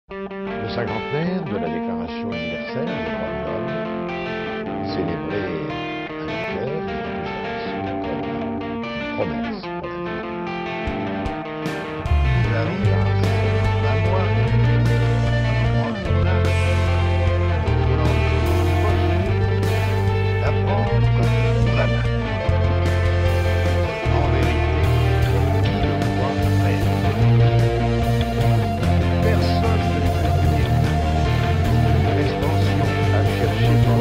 Le cinquantenaire de la Déclaration universelle des droits de l'homme, célébré à la fleur et comme promesse pour l'avenir. Nous avons grâce à moi, d'apprendre vraiment. En vérité, qui le croit réellement. Personne ne peut l'expansion à chercher pour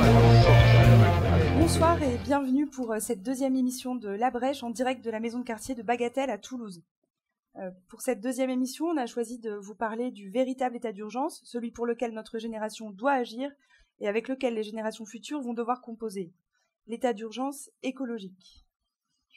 la Bonsoir et bienvenue pour cette deuxième émission de La Brèche en direct de la maison de quartier de Bagatelle à Toulouse. Pour cette deuxième émission, on a choisi de vous parler du véritable état d'urgence, celui pour lequel notre génération doit agir et avec lequel les générations futures vont devoir composer. L'état d'urgence écologique. Jean-Noël ?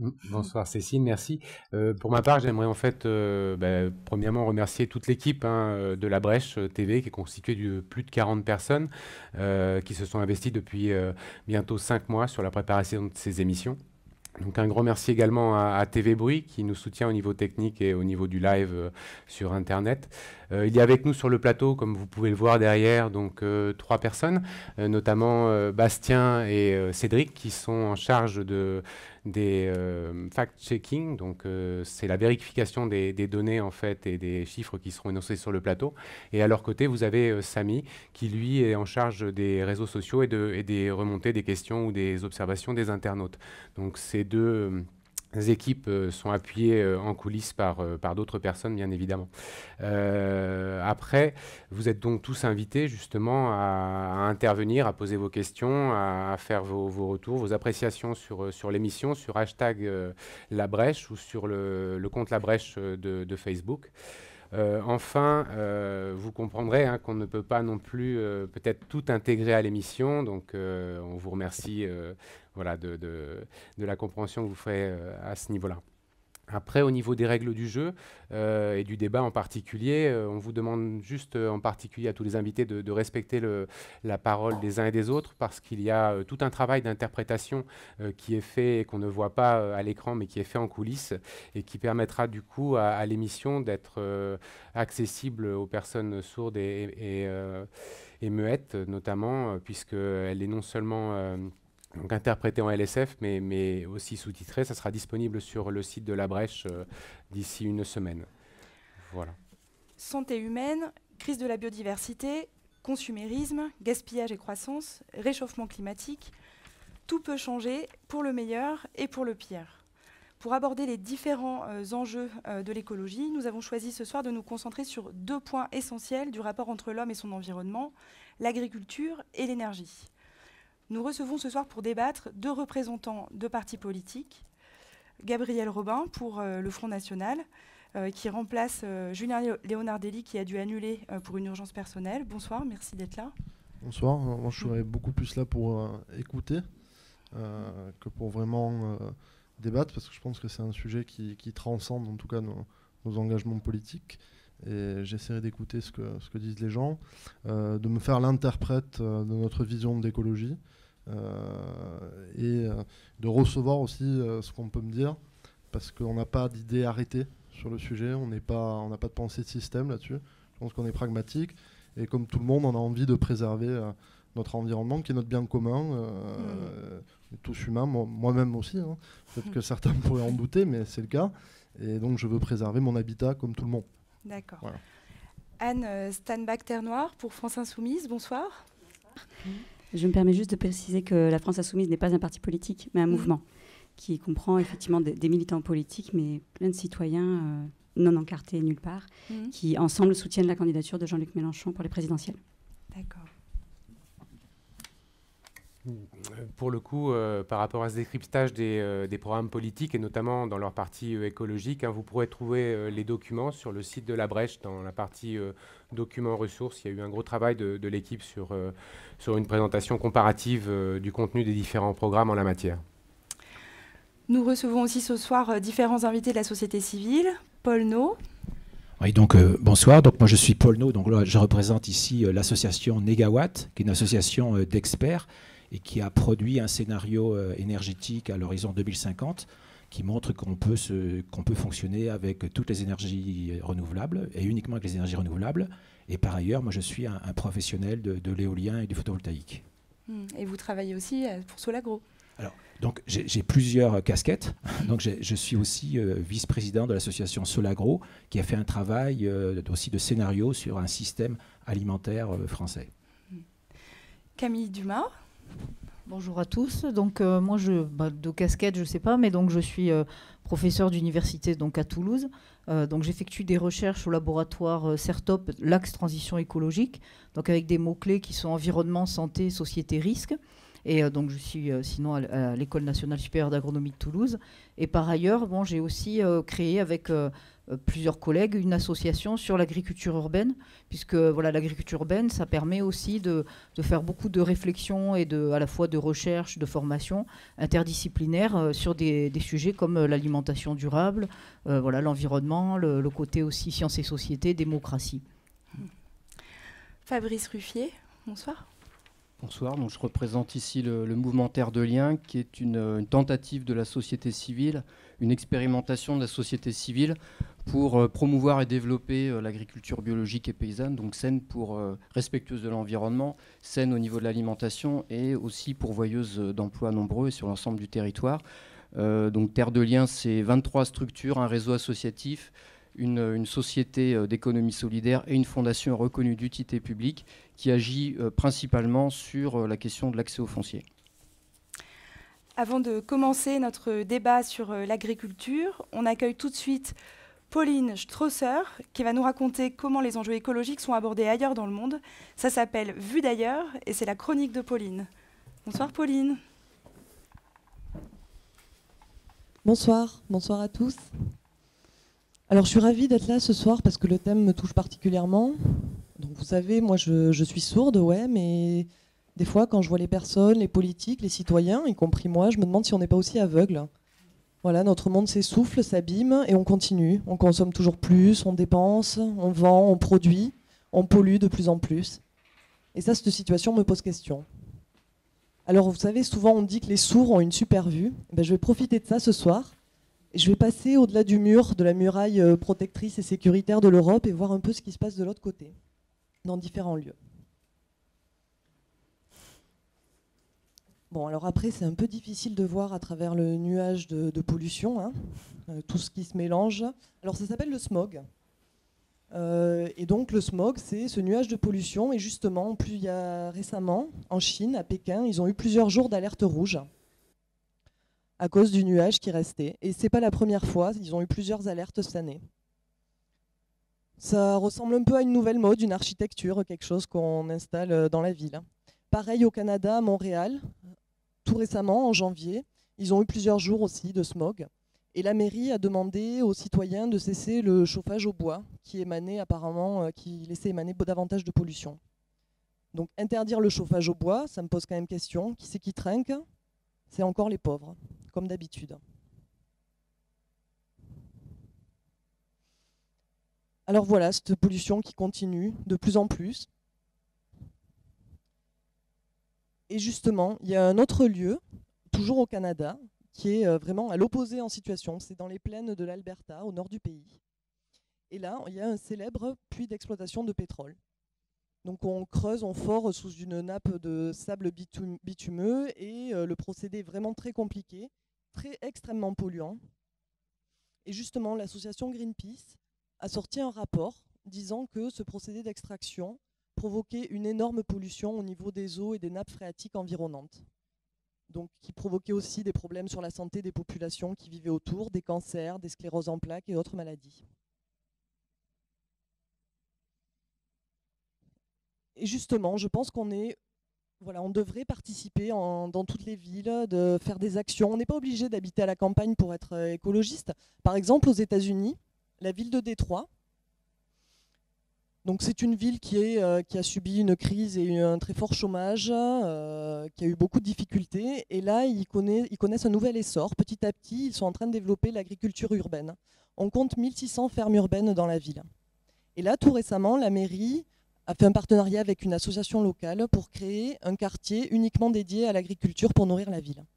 Bonsoir Cécile, merci. Pour ma part, j'aimerais en fait premièrement remercier toute l'équipe de La Brèche TV qui est constituée de plus de 40 personnes qui se sont investies depuis bientôt 5 mois sur la préparation de ces émissions. Donc un grand merci également à TV Bruit qui nous soutient au niveau technique et au niveau du live sur Internet. Il y a avec nous sur le plateau, comme vous pouvez le voir derrière, donc 3 personnes, notamment Bastien et Cédric qui sont en charge des fact-checking. Donc c'est la vérification des données en fait et des chiffres qui seront énoncés sur le plateau. Et à leur côté, vous avez Samy qui lui est en charge des réseaux sociaux et des remontées des questions ou des observations des internautes. Donc ces deux équipes sont appuyées en coulisses par d'autres personnes, bien évidemment. Après, vous êtes donc tous invités justement à intervenir, à poser vos questions, à faire vos retours, vos appréciations sur l'émission, sur hashtag La Brèche ou sur le compte La Brèche de Facebook. Enfin, vous comprendrez qu'on ne peut pas non plus peut-être tout intégrer à l'émission, donc on vous remercie voilà, de la compréhension que vous ferez à ce niveau-là. Après, au niveau des règles du jeu et du débat en particulier, on vous demande juste en particulier à tous les invités de respecter la parole des uns et des autres parce qu'il y a tout un travail d'interprétation qui est fait et qu'on ne voit pas à l'écran mais qui est fait en coulisses et qui permettra du coup à l'émission d'être accessible aux personnes sourdes et muettes notamment puisqu'elle est non seulement donc interprété en LSF, mais aussi sous-titré. Ça sera disponible sur le site de La Brèche d'ici une semaine. Voilà. Santé humaine, crise de la biodiversité, consumérisme, gaspillage et croissance, réchauffement climatique, tout peut changer pour le meilleur et pour le pire. Pour aborder les différents enjeux de l'écologie, nous avons choisi ce soir de nous concentrer sur 2 points essentiels du rapport entre l'homme et son environnement, l'agriculture et l'énergie. Nous recevons ce soir pour débattre 2 représentants de partis politiques. Gabriel Robin pour le Front National, qui remplace Julien Leonardelli qui a dû annuler pour une urgence personnelle. Bonsoir, merci d'être là. Bonsoir, moi je serais beaucoup plus là pour écouter que pour vraiment débattre, parce que je pense que c'est un sujet qui transcende en tout cas nos engagements politiques. Et j'essaierai d'écouter ce que disent les gens, de me faire l'interprète de notre vision d'écologie et de recevoir aussi ce qu'on peut me dire, parce qu'on n'a pas d'idée arrêtée sur le sujet, on n'a pas de pensée de système là-dessus. Je pense qu'on est pragmatique et comme tout le monde, on a envie de préserver notre environnement qui est notre bien commun. On est tous humains, moi-même aussi. Peut-être que certains pourraient en douter, mais c'est le cas. Et donc je veux préserver mon habitat comme tout le monde. D'accord. Voilà. Anne Stanbach-Ternoir pour France Insoumise, bonsoir. Je me permets juste de préciser que la France Insoumise n'est pas un parti politique, mais un mouvement qui comprend effectivement des militants politiques, mais plein de citoyens non encartés nulle part, qui ensemble soutiennent la candidature de Jean-Luc Mélenchon pour les présidentielles. D'accord. Pour le coup, par rapport à ce décryptage des programmes politiques et notamment dans leur partie écologique, vous pourrez trouver les documents sur le site de La Brèche dans la partie documents ressources. Il y a eu un gros travail de l'équipe sur une présentation comparative du contenu des différents programmes en la matière. Nous recevons aussi ce soir différents invités de la société civile. Paul No. Oui, donc bonsoir. Donc moi je suis Paul No. Donc là, je représente ici l'association Négawatt, qui est une association d'experts et qui a produit un scénario énergétique à l'horizon 2050 qui montre qu'on peut fonctionner avec toutes les énergies renouvelables et uniquement avec les énergies renouvelables Et par ailleurs, moi je suis un professionnel de l'éolien et du photovoltaïque. Et vous travaillez aussi pour Solagro. Alors, donc j'ai plusieurs casquettes. Donc je suis aussi vice-président de l'association Solagro, qui a fait un travail aussi de scénario sur un système alimentaire français. Camille Dumas. Bonjour à tous. Donc moi, de casquette, je ne sais pas, mais donc je suis professeur d'université donc à Toulouse. Donc j'effectue des recherches au laboratoire CERTOP, l'Axe Transition Écologique, donc avec des mots-clés qui sont environnement, santé, société, risque. Et donc je suis sinon à l'École nationale supérieure d'agronomie de Toulouse. Et par ailleurs, bon, j'ai aussi créé avec plusieurs collègues une association sur l'agriculture urbaine, puisque voilà, l'agriculture urbaine, ça permet aussi de faire beaucoup de réflexions et à la fois de recherche, de formation interdisciplinaire sur des sujets comme l'alimentation durable, voilà, l'environnement, le côté aussi sciences et société, démocratie. Fabrice Ruffier, bonsoir. Bonsoir, donc je représente ici le mouvement Terre de Liens, qui est une tentative de la société civile, une expérimentation de la société civile pour promouvoir et développer l'agriculture biologique et paysanne, donc saine respectueuse de l'environnement, saine au niveau de l'alimentation et aussi pourvoyeuse d'emplois nombreux sur l'ensemble du territoire. Donc Terre de Liens, c'est 23 structures, un réseau associatif, une société d'économie solidaire et une fondation reconnue d'utilité publique qui agit principalement sur la question de l'accès au foncier. Avant de commencer notre débat sur l'agriculture, on accueille tout de suite Pauline Strosser qui va nous raconter comment les enjeux écologiques sont abordés ailleurs dans le monde. Ça s'appelle Vue d'ailleurs et c'est la chronique de Pauline. Bonsoir Pauline. Bonsoir, bonsoir à tous. Alors je suis ravie d'être là ce soir parce que le thème me touche particulièrement. Donc vous savez, moi je suis sourde, ouais, mais des fois quand je vois les personnes, les politiques, les citoyens, y compris moi, je me demande si on n'est pas aussi aveugle. Voilà, notre monde s'essouffle, s'abîme et on continue. On consomme toujours plus, on dépense, on vend, on produit, on pollue de plus en plus. Et ça, cette situation me pose question. Alors vous savez, souvent on dit que les sourds ont une super vue. Ben, je vais profiter de ça ce soir. Je vais passer au-delà du mur, de la muraille protectrice et sécuritaire de l'Europe et voir un peu ce qui se passe de l'autre côté, dans différents lieux. Bon, alors après, c'est un peu difficile de voir à travers le nuage de pollution, hein, tout ce qui se mélange. Alors ça s'appelle le smog. Et donc le smog, c'est ce nuage de pollution. Et justement, il y a récemment, en Chine, à Pékin, ils ont eu plusieurs jours d'alerte rouge à cause du nuage qui restait. Et c'est pas la première fois, ils ont eu plusieurs alertes cette année. Ça ressemble un peu à une nouvelle mode, une architecture, quelque chose qu'on installe dans la ville. Pareil au Canada, à Montréal, tout récemment, en janvier, ils ont eu plusieurs jours aussi de smog. Et la mairie a demandé aux citoyens de cesser le chauffage au bois, qui émanait apparemment, qui laissait émaner davantage de pollution. Donc interdire le chauffage au bois, ça me pose quand même question. Qui c'est qui trinque ? C'est encore les pauvres, comme d'habitude. Alors voilà, cette pollution qui continue de plus en plus. Et justement, il y a un autre lieu, toujours au Canada, qui est vraiment à l'opposé en situation. C'est dans les plaines de l'Alberta, au nord du pays. Et là, il y a un célèbre puits d'exploitation de pétrole. Donc on creuse, on fore sous une nappe de sable bitumeux et le procédé est vraiment très compliqué, extrêmement polluant. Et justement, l'association Greenpeace a sorti un rapport disant que ce procédé d'extraction provoquait une énorme pollution au niveau des eaux et des nappes phréatiques environnantes. Donc qui provoquait aussi des problèmes sur la santé des populations qui vivaient autour, des cancers, des scléroses en plaques et autres maladies. Et justement, je pense qu'on devrait participer dans toutes les villes, de faire des actions. On n'est pas obligé d'habiter à la campagne pour être écologiste. Par exemple, aux États-Unis, la ville de Détroit, donc c'est une ville qui a subi une crise et un très fort chômage, qui a eu beaucoup de difficultés. Et là, ils connaissent un nouvel essor. Petit à petit, ils sont en train de développer l'agriculture urbaine. On compte 1600 fermes urbaines dans la ville. Et là, tout récemment, la mairie a fait un partenariat avec une association locale pour créer un quartier uniquement dédié à l'agriculture pour nourrir la ville.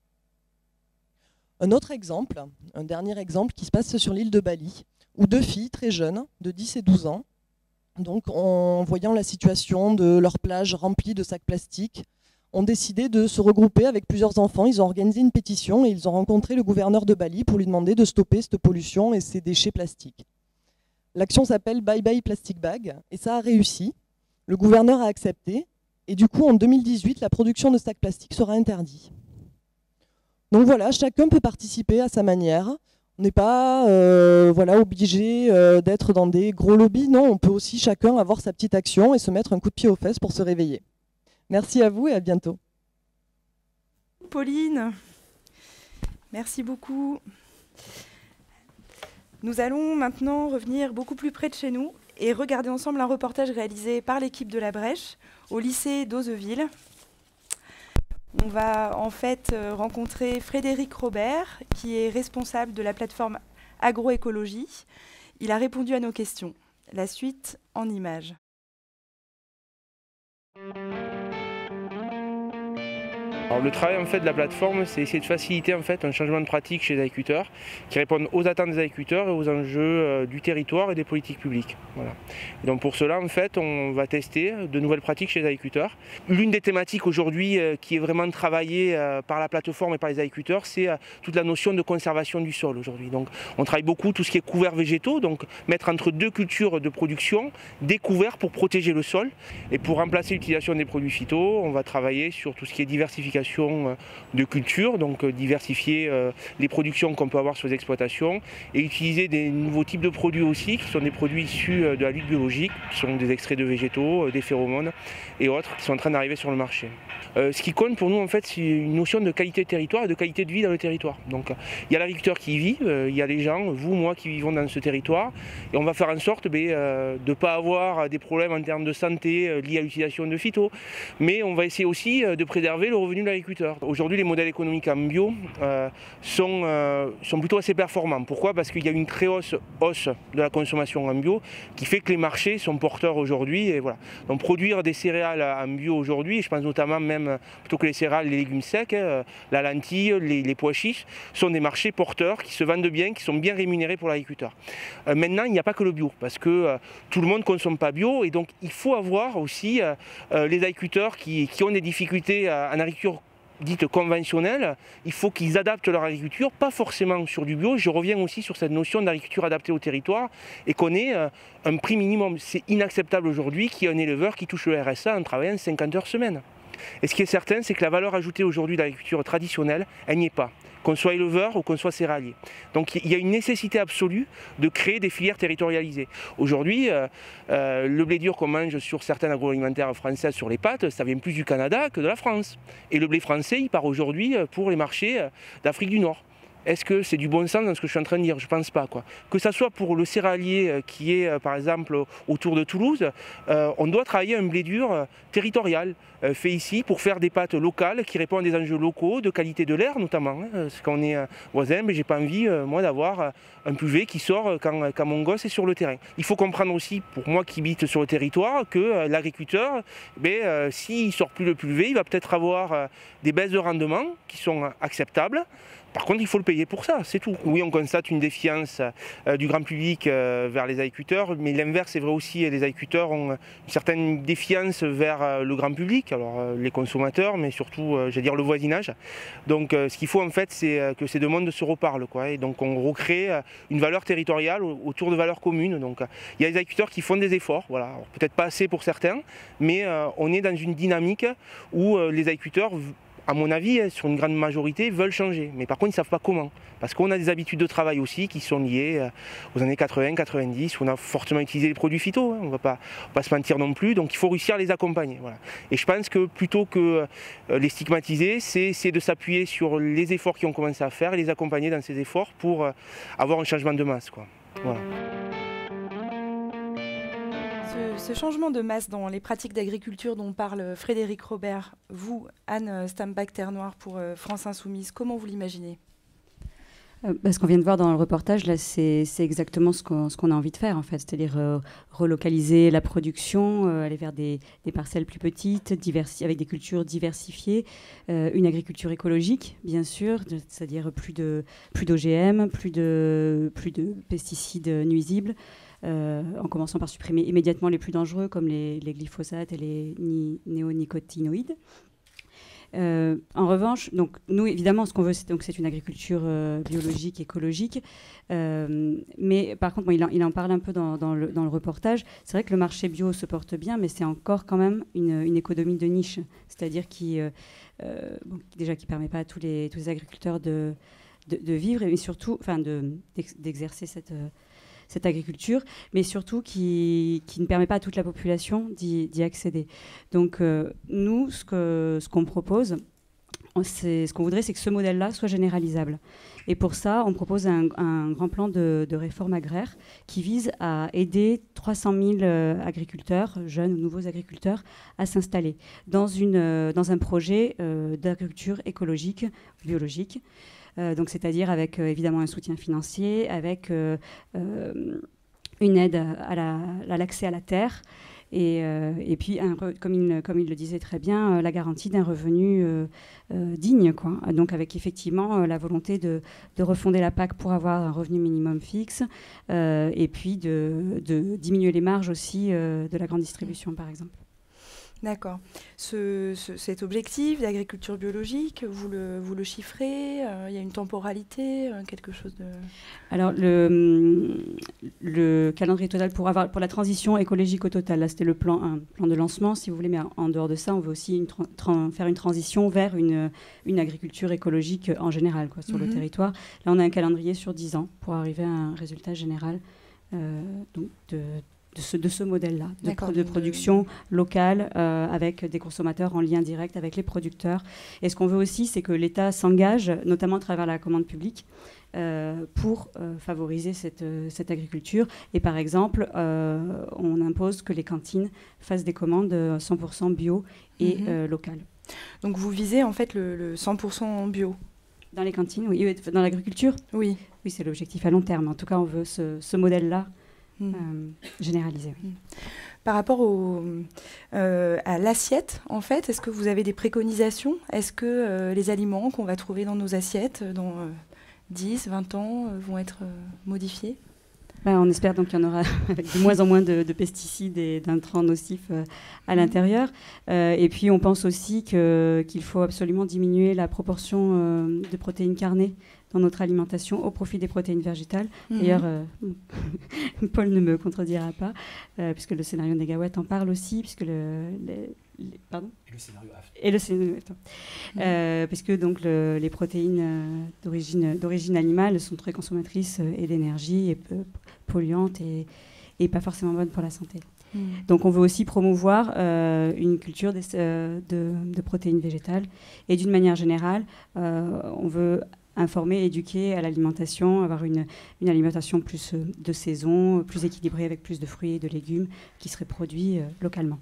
Un autre exemple, un dernier exemple qui se passe sur l'île de Bali, où deux filles très jeunes, de 10 et 12 ans, donc en voyant la situation de leurs plages remplies de sacs plastiques, ont décidé de se regrouper avec plusieurs enfants. Ils ont organisé une pétition et ils ont rencontré le gouverneur de Bali pour lui demander de stopper cette pollution et ces déchets plastiques. L'action s'appelle Bye Bye Plastic Bag et ça a réussi. Le gouverneur a accepté et du coup en 2018, la production de sacs plastiques sera interdite. Donc voilà, chacun peut participer à sa manière. On n'est pas obligé d'être dans des gros lobbies. Non, on peut aussi chacun avoir sa petite action et se mettre un coup de pied aux fesses pour se réveiller. Merci à vous et à bientôt. Pauline, merci beaucoup. Nous allons maintenant revenir beaucoup plus près de chez nous et regarder ensemble un reportage réalisé par l'équipe de La Brèche au lycée d'Ozeville. On va en fait rencontrer Frédéric Robert, qui est responsable de la plateforme agroécologie. Il a répondu à nos questions. La suite en images. Alors, le travail en fait, de la plateforme, c'est essayer de faciliter en fait, un changement de pratique chez les agriculteurs qui répondent aux attentes des agriculteurs et aux enjeux du territoire et des politiques publiques. Voilà. Et donc pour cela, en fait, on va tester de nouvelles pratiques chez les agriculteurs. L'une des thématiques aujourd'hui qui est vraiment travaillée par la plateforme et par les agriculteurs, c'est toute la notion de conservation du sol aujourd'hui. Donc on travaille beaucoup tout ce qui est couverts végétaux, donc mettre entre deux cultures de production des couverts pour protéger le sol. Et pour remplacer l'utilisation des produits phyto, on va travailler sur tout ce qui est diversification de culture, donc diversifier les productions qu'on peut avoir sur les exploitations et utiliser des nouveaux types de produits aussi, qui sont des produits issus de la lutte biologique, qui sont des extraits de végétaux, des phéromones et autres, qui sont en train d'arriver sur le marché. Ce qui compte pour nous, en fait, c'est une notion de qualité de territoire et de qualité de vie dans le territoire. Donc il y a l'agriculteur qui y vit, il y a les gens, vous, moi, qui vivons dans ce territoire, et on va faire en sorte de ne pas avoir des problèmes en termes de santé liés à l'utilisation de phyto, mais on va essayer aussi de préserver le revenu de l'agriculteur. Aujourd'hui, les modèles économiques en bio sont plutôt assez performants. Pourquoi ? Parce qu'il y a une très hausse de la consommation en bio qui fait que les marchés sont porteurs aujourd'hui. Et voilà. Donc produire des céréales en bio aujourd'hui, je pense notamment même plutôt que les céréales, les légumes secs, la lentille, les pois chiches, sont des marchés porteurs qui se vendent bien, qui sont bien rémunérés pour l'agriculteur. Maintenant, il n'y a pas que le bio, parce que tout le monde ne consomme pas bio, et donc il faut avoir aussi les agriculteurs qui ont des difficultés en agriculture dite conventionnelle, il faut qu'ils adaptent leur agriculture, pas forcément sur du bio. Je reviens aussi sur cette notion d'agriculture adaptée au territoire et qu'on ait un prix minimum. C'est inacceptable aujourd'hui qu'il y ait un éleveur qui touche le RSA en travaillant 50 heures semaine. Et ce qui est certain, c'est que la valeur ajoutée aujourd'hui de l'agriculture traditionnelle, elle n'y est pas, qu'on soit éleveur ou qu'on soit céréalier. Donc il y a une nécessité absolue de créer des filières territorialisées. Aujourd'hui, le blé dur qu'on mange sur certains agroalimentaires françaises sur les pâtes, ça vient plus du Canada que de la France. Et le blé français, il part aujourd'hui pour les marchés d'Afrique du Nord. Est-ce que c'est du bon sens dans ce que je suis en train de dire ? Je ne pense pas, quoi. Que ça soit pour le céréalier qui est, par exemple, autour de Toulouse, on doit travailler un blé dur territorial, fait ici pour faire des pâtes locales qui répondent à des enjeux locaux, de qualité de l'air notamment. Parce qu'on est voisin, mais je n'ai pas envie, moi, d'avoir un PUV qui sort quand mon gosse est sur le terrain. Il faut comprendre aussi, pour moi qui habite sur le territoire, que l'agriculteur, s'il ne sort plus le PUV, il va peut-être avoir des baisses de rendement qui sont acceptables. Par contre, il faut le payer pour ça, c'est tout. Oui, on constate une défiance du grand public vers les agriculteurs, mais l'inverse est vrai aussi. Les agriculteurs ont une certaine défiance vers le grand public, alors les consommateurs, mais surtout, j'allais dire, le voisinage. Donc, ce qu'il faut en fait, c'est que ces deux mondes se reparlent, quoi. Et donc, on recrée une valeur territoriale autour de valeurs communes. Donc, il y a des agriculteurs qui font des efforts, voilà. Peut-être pas assez pour certains, mais on est dans une dynamique où les agriculteurs, à mon avis, sur une grande majorité, veulent changer. Mais par contre, ils ne savent pas comment. Parce qu'on a des habitudes de travail aussi qui sont liées aux années 80-90, où on a fortement utilisé les produits phyto. On ne va pas se mentir non plus. Donc il faut réussir à les accompagner. Voilà. Et je pense que plutôt que les stigmatiser, c'est de s'appuyer sur les efforts qu'ils ont commencé à faire et les accompagner dans ces efforts pour avoir un changement de masse, quoi. Voilà. Ce changement de masse dans les pratiques d'agriculture dont parle Frédéric Robert, vous, Anne Stambach-Terre Noire pour France Insoumise, comment vous l'imaginez ? Ce qu'on vient de voir dans le reportage, là, c'est exactement ce qu'on a envie de faire, en fait. C'est-à-dire relocaliser la production, aller vers des parcelles plus petites, avec des cultures diversifiées, une agriculture écologique, bien sûr, c'est-à-dire plus d'OGM, plus de pesticides nuisibles, en commençant par supprimer immédiatement les plus dangereux, comme les glyphosates et les néonicotinoïdes. En revanche, donc, nous, évidemment, ce qu'on veut, c'est une agriculture biologique, écologique. Mais par contre, il en parle un peu dans le reportage. C'est vrai que le marché bio se porte bien, mais c'est encore quand même une économie de niche. C'est-à-dire qui ne permet pas à tous les agriculteurs de vivre, et surtout d'exercer cette agriculture, mais surtout qui ne permet pas à toute la population d'y accéder. Donc nous, ce qu'on propose, ce qu'on voudrait, c'est que ce modèle-là soit généralisable. Et pour ça, on propose un grand plan de réforme agraire qui vise à aider 300 000 agriculteurs, jeunes ou nouveaux agriculteurs, à s'installer dans un projet d'agriculture écologique, biologique. Donc, c'est-à-dire avec évidemment un soutien financier, avec une aide à l'accès à la terre, et puis, comme il le disait très bien, la garantie d'un revenu digne, quoi. Donc, avec effectivement la volonté de refonder la PAC pour avoir un revenu minimum fixe, et puis de diminuer les marges aussi de la grande distribution, par exemple. D'accord. Cet objectif d'agriculture biologique, vous le chiffrez, il y a une temporalité, quelque chose de... Alors, le calendrier total pour la transition écologique au total, là, c'était un plan de lancement, si vous voulez, mais en dehors de ça, on veut aussi faire une transition vers une agriculture écologique en général, quoi, sur le territoire. Là, on a un calendrier sur 10 ans pour arriver à un résultat général donc de ce modèle-là, de production locale avec des consommateurs en lien direct avec les producteurs. Et ce qu'on veut aussi, c'est que l'État s'engage, notamment à travers la commande publique, pour favoriser cette agriculture. Et par exemple, on impose que les cantines fassent des commandes 100% bio et locales. Donc vous visez en fait le 100% bio? Dans les cantines, oui. Dans l'agriculture? Oui. Oui, c'est l'objectif à long terme. En tout cas, on veut ce modèle-là généralisé. Par rapport à l'assiette, en fait, est-ce que vous avez des préconisations? Est-ce que les aliments qu'on va trouver dans nos assiettes dans 10, 20 ans vont être modifiés? On espère donc qu'il y en aura avec de moins en moins de pesticides et d'intrants nocifs à l'intérieur. Et puis on pense aussi qu'il faut absolument diminuer la proportion de protéines carnées dans notre alimentation au profit des protéines végétales. D'ailleurs, Paul ne me contredira pas, puisque le scénario Négawatt en parle aussi, puisque pardon ? Et le scénario puisque donc les protéines d'origine animale sont très consommatrices et d'énergie et peu polluantes et pas forcément bonnes pour la santé. Donc on veut aussi promouvoir une culture de protéines végétales. Et d'une manière générale, on veut informer, éduquer à l'alimentation, avoir une alimentation plus de saison, plus équilibrée avec plus de fruits et de légumes qui seraient produits localement.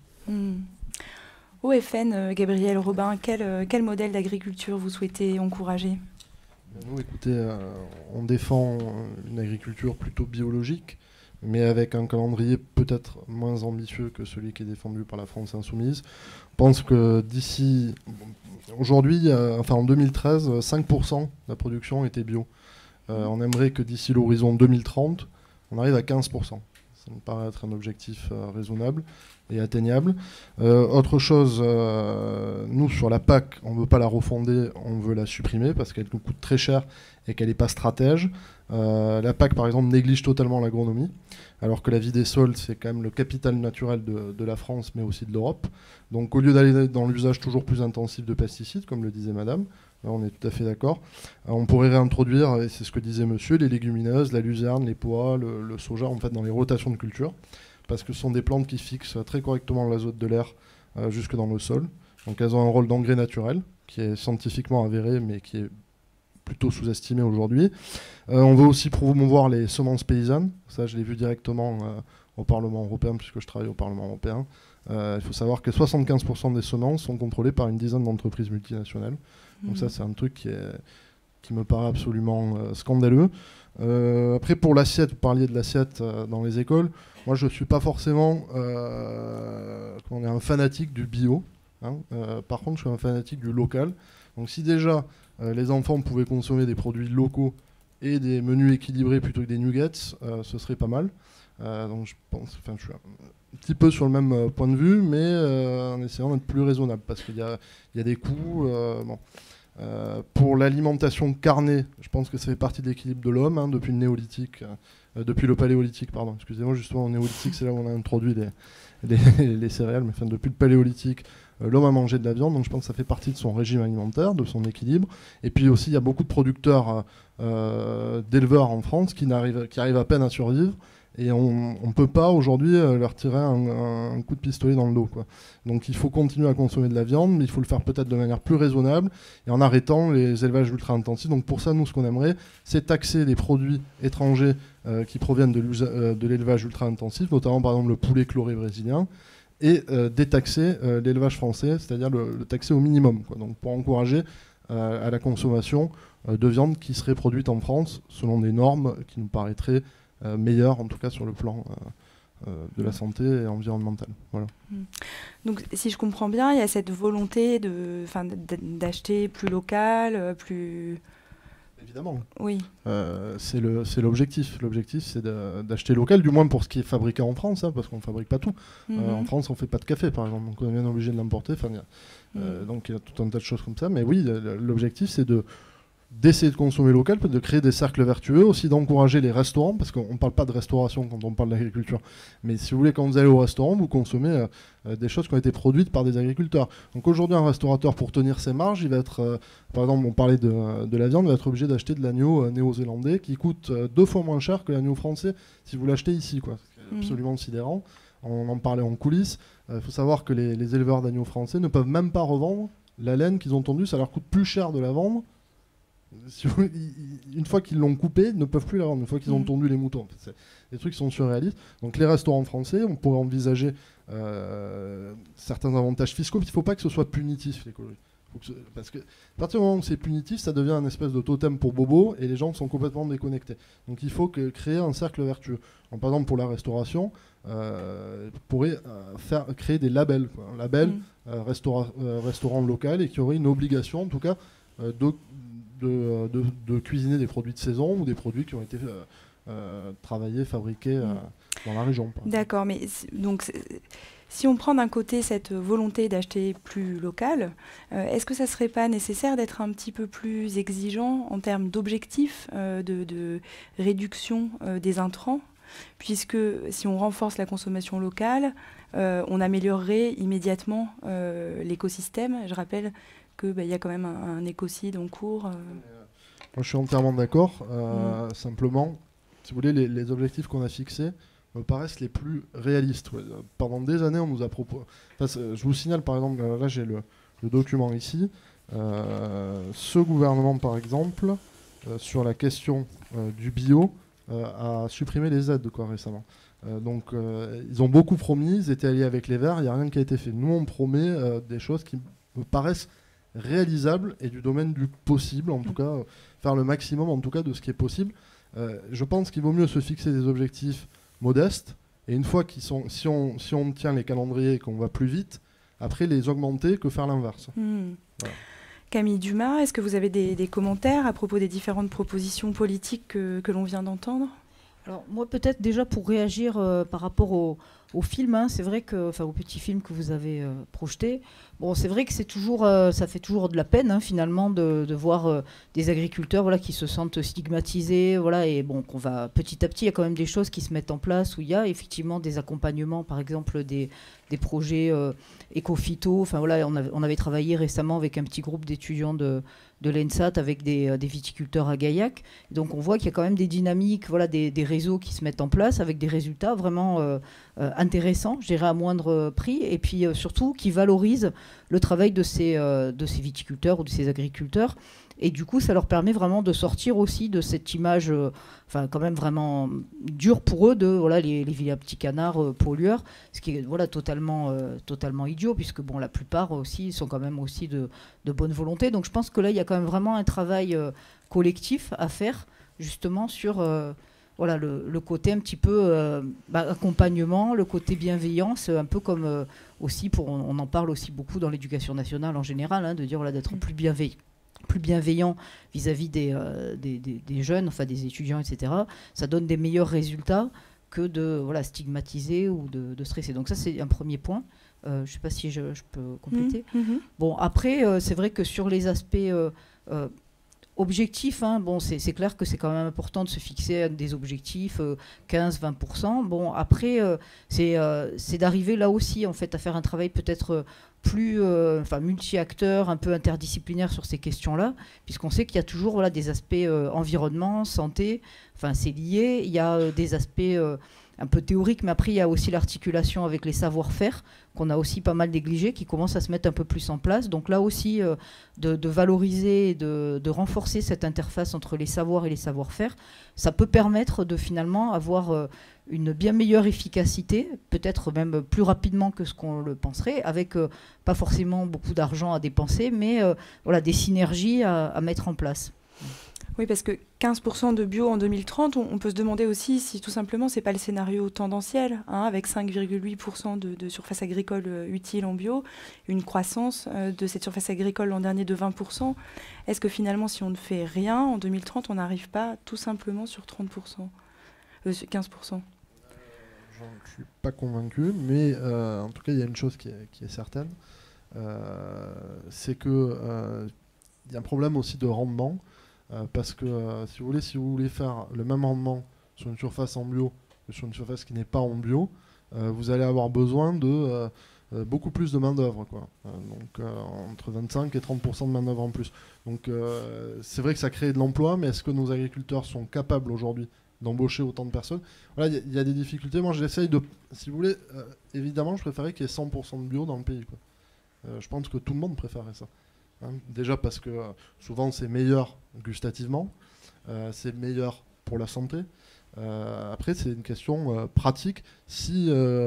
Au FN, Gabriel Robin, quel modèle d'agriculture vous souhaitez encourager? Nous, écoutez, on défend une agriculture plutôt biologique, mais avec un calendrier peut-être moins ambitieux que celui qui est défendu par la France Insoumise. Je pense que d'ici... Aujourd'hui, en 2013, 5% de la production était bio. On aimerait que d'ici l'horizon 2030, on arrive à 15%. Ça me paraît être un objectif raisonnable et atteignable. Autre chose, nous, sur la PAC, on ne veut pas la refonder, on veut la supprimer parce qu'elle nous coûte très cher et qu'elle n'est pas stratège. La PAC, par exemple, néglige totalement l'agronomie, alors que la vie des sols, c'est quand même le capital naturel de la France, mais aussi de l'Europe. Donc, au lieu d'aller dans l'usage toujours plus intensif de pesticides, comme le disait madame, là, on est tout à fait d'accord, on pourrait réintroduire, et c'est ce que disait monsieur, les légumineuses, la luzerne, les pois, le soja, en fait, dans les rotations de culture, parce que ce sont des plantes qui fixent très correctement l'azote de l'air jusque dans le sol. Donc, elles ont un rôle d'engrais naturel, qui est scientifiquement avéré, mais qui est plutôt sous-estimé aujourd'hui. On veut aussi promouvoir les semences paysannes. Ça, je l'ai vu directement au Parlement européen, puisque je travaille au Parlement européen. Il faut savoir que 75% des semences sont contrôlées par une dizaine d'entreprises multinationales. Donc ça, c'est un truc qui me paraît absolument scandaleux. Après, pour l'assiette, vous parliez de l'assiette dans les écoles. Moi, je ne suis pas forcément un fanatique du bio. Par contre, je suis un fanatique du local. Donc si déjà les enfants pouvaient consommer des produits locaux et des menus équilibrés plutôt que des nuggets, ce serait pas mal. Donc je suis un petit peu sur le même point de vue, mais en essayant d'être plus raisonnable, parce qu'il y a des coûts. Pour l'alimentation carnée, je pense que ça fait partie de l'équilibre de l'homme, hein, depuis le néolithique, depuis le paléolithique, pardon. Excusez-moi, justement, au néolithique, c'est là où on a introduit les céréales, mais enfin, depuis le paléolithique, l'homme a mangé de la viande, donc je pense que ça fait partie de son régime alimentaire, de son équilibre. Et puis aussi, il y a beaucoup de producteurs d'éleveurs en France qui arrivent à peine à survivre. Et on ne peut pas aujourd'hui leur tirer un coup de pistolet dans le dos, quoi. Donc il faut continuer à consommer de la viande, mais il faut le faire peut-être de manière plus raisonnable et en arrêtant les élevages ultra-intensifs. Donc pour ça, nous, ce qu'on aimerait, c'est taxer les produits étrangers qui proviennent de l'élevage ultra-intensif, notamment par exemple le poulet chloré brésilien, et détaxer l'élevage français, c'est-à-dire le taxer au minimum, quoi. Donc pour encourager à la consommation de viande qui serait produite en France selon des normes qui nous paraîtraient meilleur, en tout cas sur le plan de la santé et environnementale. Voilà. Donc, si je comprends bien, il y a cette volonté d'acheter plus local, plus... Évidemment. Oui. C'est l'objectif. L'objectif, c'est d'acheter local, du moins pour ce qui est fabriqué en France, hein, parce qu'on ne fabrique pas tout. En France, on ne fait pas de café, par exemple, donc on est bien obligé de l'importer. Donc il y a tout un tas de choses comme ça. Mais oui, l'objectif, c'est d'essayer de consommer local, de créer des cercles vertueux, aussi d'encourager les restaurants, parce qu'on ne parle pas de restauration quand on parle d'agriculture, mais si vous voulez, quand vous allez au restaurant, vous consommez des choses qui ont été produites par des agriculteurs. Donc aujourd'hui, un restaurateur, pour tenir ses marges, il va être, par exemple, on parlait de la viande, il va être obligé d'acheter de l'agneau néo-zélandais qui coûte 2 fois moins cher que l'agneau français si vous l'achetez ici, quoi. C'est absolument sidérant. On en parlait en coulisses. Il faut savoir que les éleveurs d'agneaux français ne peuvent même pas revendre la laine qu'ils ont tondue, ça leur coûte plus cher de la vendre. Une fois qu'ils l'ont coupé, ils ne peuvent plus la vendre. Une fois qu'ils ont tondu les moutons, c'est des trucs qui sont surréalistes. Donc les restaurants français, on pourrait envisager certains avantages fiscaux, mais il ne faut pas que ce soit punitif, l'écologie. Parce que à partir du moment où c'est punitif, ça devient un espèce de totem pour bobo et les gens sont complètement déconnectés. Donc il faut créer un cercle vertueux. Donc, par exemple, pour la restauration, on pourrait créer des labels, quoi. Un label restaurant local, et qui aurait une obligation, en tout cas, de cuisiner des produits de saison ou des produits qui ont été travaillés, fabriqués dans la région. D'accord, mais donc si on prend d'un côté cette volonté d'acheter plus local, est-ce que ça ne serait pas nécessaire d'être un petit peu plus exigeant en termes d'objectifs de réduction des intrants, puisque si on renforce la consommation locale, on améliorerait immédiatement l'écosystème. Je rappelle qu'il y a quand même un écocide en cours. Moi, je suis entièrement d'accord. Simplement, si vous voulez, les objectifs qu'on a fixés me paraissent les plus réalistes. Ouais. Pendant des années, on nous a proposé... je vous signale, par exemple, là j'ai le document ici. Ce gouvernement, par exemple, sur la question du bio, a supprimé les aides récemment. Donc, ils ont beaucoup promis, ils étaient alliés avec les Verts, il n'y a rien qui a été fait. Nous, on promet des choses qui me paraissent réalisable et du domaine du possible, en tout cas faire le maximum en tout cas de ce qui est possible. Je pense qu'il vaut mieux se fixer des objectifs modestes et une fois qu'ils sont, si on tient les calendriers et qu'on va plus vite, après les augmenter que faire l'inverse. Voilà. Camille Dumas, est-ce que vous avez des commentaires à propos des différentes propositions politiques que l'on vient d'entendre ? Alors moi peut-être déjà pour réagir par rapport au film, hein, c'est vrai que, enfin au petit film que vous avez projeté, bon c'est vrai que c'est toujours, ça fait toujours de la peine, hein, finalement de voir des agriculteurs, voilà, qui se sentent stigmatisés, voilà, et bon qu'on va petit à petit, il y a quand même des choses qui se mettent en place où il y a effectivement des accompagnements, par exemple des projets éco-phyto, enfin voilà, on avait travaillé récemment avec un petit groupe d'étudiants de l'ENSAT avec des viticulteurs à Gaillac. Donc on voit qu'il y a quand même des dynamiques, voilà, des réseaux qui se mettent en place avec des résultats vraiment intéressants, je dirais à moindre prix, et puis surtout qui valorisent le travail de ces viticulteurs ou de ces agriculteurs. Et du coup, ça leur permet vraiment de sortir aussi de cette image, enfin quand même vraiment dure pour eux, de voilà, les vilains petits canards pollueurs, ce qui est voilà, totalement idiot, puisque bon, la plupart aussi sont quand même aussi de bonne volonté. Donc je pense que là, il y a quand même vraiment un travail collectif à faire, justement sur voilà, le côté un petit peu accompagnement, le côté bienveillance, un peu comme aussi, on en parle aussi beaucoup dans l'éducation nationale en général, hein, de dire voilà, d'être plus bienveillant vis-à-vis des jeunes, enfin des étudiants, etc. Ça donne des meilleurs résultats que de stigmatiser ou de stresser. Donc ça, c'est un premier point. Je ne sais pas si je peux compléter. Bon, après, c'est vrai que sur les aspects objectifs, c'est clair que c'est quand même important de se fixer des objectifs 15-20%. Bon, après, c'est d'arriver là aussi en fait, à faire un travail peut-être plus multi-acteurs, un peu interdisciplinaire sur ces questions-là, puisqu'on sait qu'il y a toujours des aspects environnement, santé, c'est lié. Il y a des aspects un peu théoriques, mais après il y a aussi l'articulation avec les savoir-faire qu'on a aussi pas mal négligé, qui commence à se mettre un peu plus en place. Donc là aussi, de valoriser, de renforcer cette interface entre les savoirs et les savoir-faire, ça peut permettre de finalement avoir une bien meilleure efficacité, peut-être même plus rapidement que ce qu'on le penserait, avec pas forcément beaucoup d'argent à dépenser, mais des synergies à mettre en place. Oui, parce que 15% de bio en 2030, on peut se demander aussi si tout simplement c'est pas le scénario tendanciel, avec 5,8% de surface agricole utile en bio, une croissance de cette surface agricole l'an dernier de 20%. Est-ce que finalement, si on ne fait rien, en 2030, on n'arrive pas tout simplement sur 30%, 15%? Je ne suis pas convaincu, mais en tout cas, il y a une chose qui est certaine, c'est qu'il y a un problème aussi de rendement. Parce que si vous voulez faire le même rendement sur une surface en bio que sur une surface qui n'est pas en bio, vous allez avoir besoin de beaucoup plus de main-d'œuvre, donc entre 25 et 30% de main-d'œuvre en plus. Donc c'est vrai que ça crée de l'emploi, mais est-ce que nos agriculteurs sont capables aujourd'hui d'embaucher autant de personnes? Voilà, il y a des difficultés. Moi, j'essaye de. Si vous voulez, évidemment, je préférais qu'il y ait 100% de bio dans le pays, je pense que tout le monde préférait ça. Déjà parce que souvent c'est meilleur gustativement, c'est meilleur pour la santé. Après c'est une question pratique. Si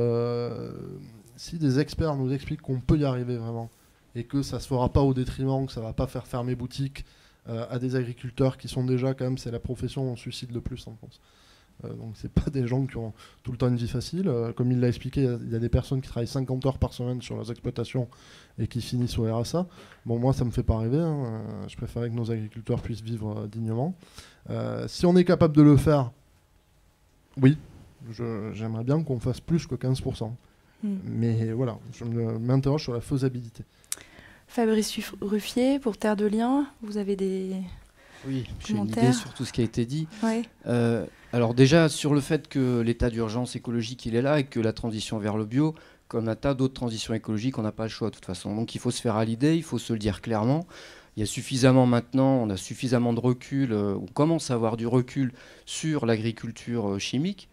des experts nous expliquent qu'on peut y arriver vraiment et que ça ne se fera pas au détriment, que ça ne va pas faire fermer boutique à des agriculteurs qui sont déjà quand même, c'est la profession où on suicide le plus en France. Donc c'est pas des gens qui ont tout le temps une vie facile. Comme il l'a expliqué, il y a des personnes qui travaillent 50 heures par semaine sur leurs exploitations et qui finissent au RSA. Bon, moi ça me fait pas rêver, je préférerais que nos agriculteurs puissent vivre dignement. Si on est capable de le faire, oui, j'aimerais bien qu'on fasse plus que 15%. Mais voilà, je m'interroge sur la faisabilité. Fabrice Ruffier, pour Terre de Liens, vous avez des... Oui, j'ai une idée sur tout ce qui a été dit. Ouais. Alors déjà, sur le fait que l'état d'urgence écologique, il est là et que la transition vers le bio, comme un tas d'autres transitions écologiques, on n'a pas le choix de toute façon. Donc il faut se faire à l'idée, il faut se le dire clairement. Il y a suffisamment maintenant, on a suffisamment de recul, on commence à avoir du recul sur l'agriculture chimique.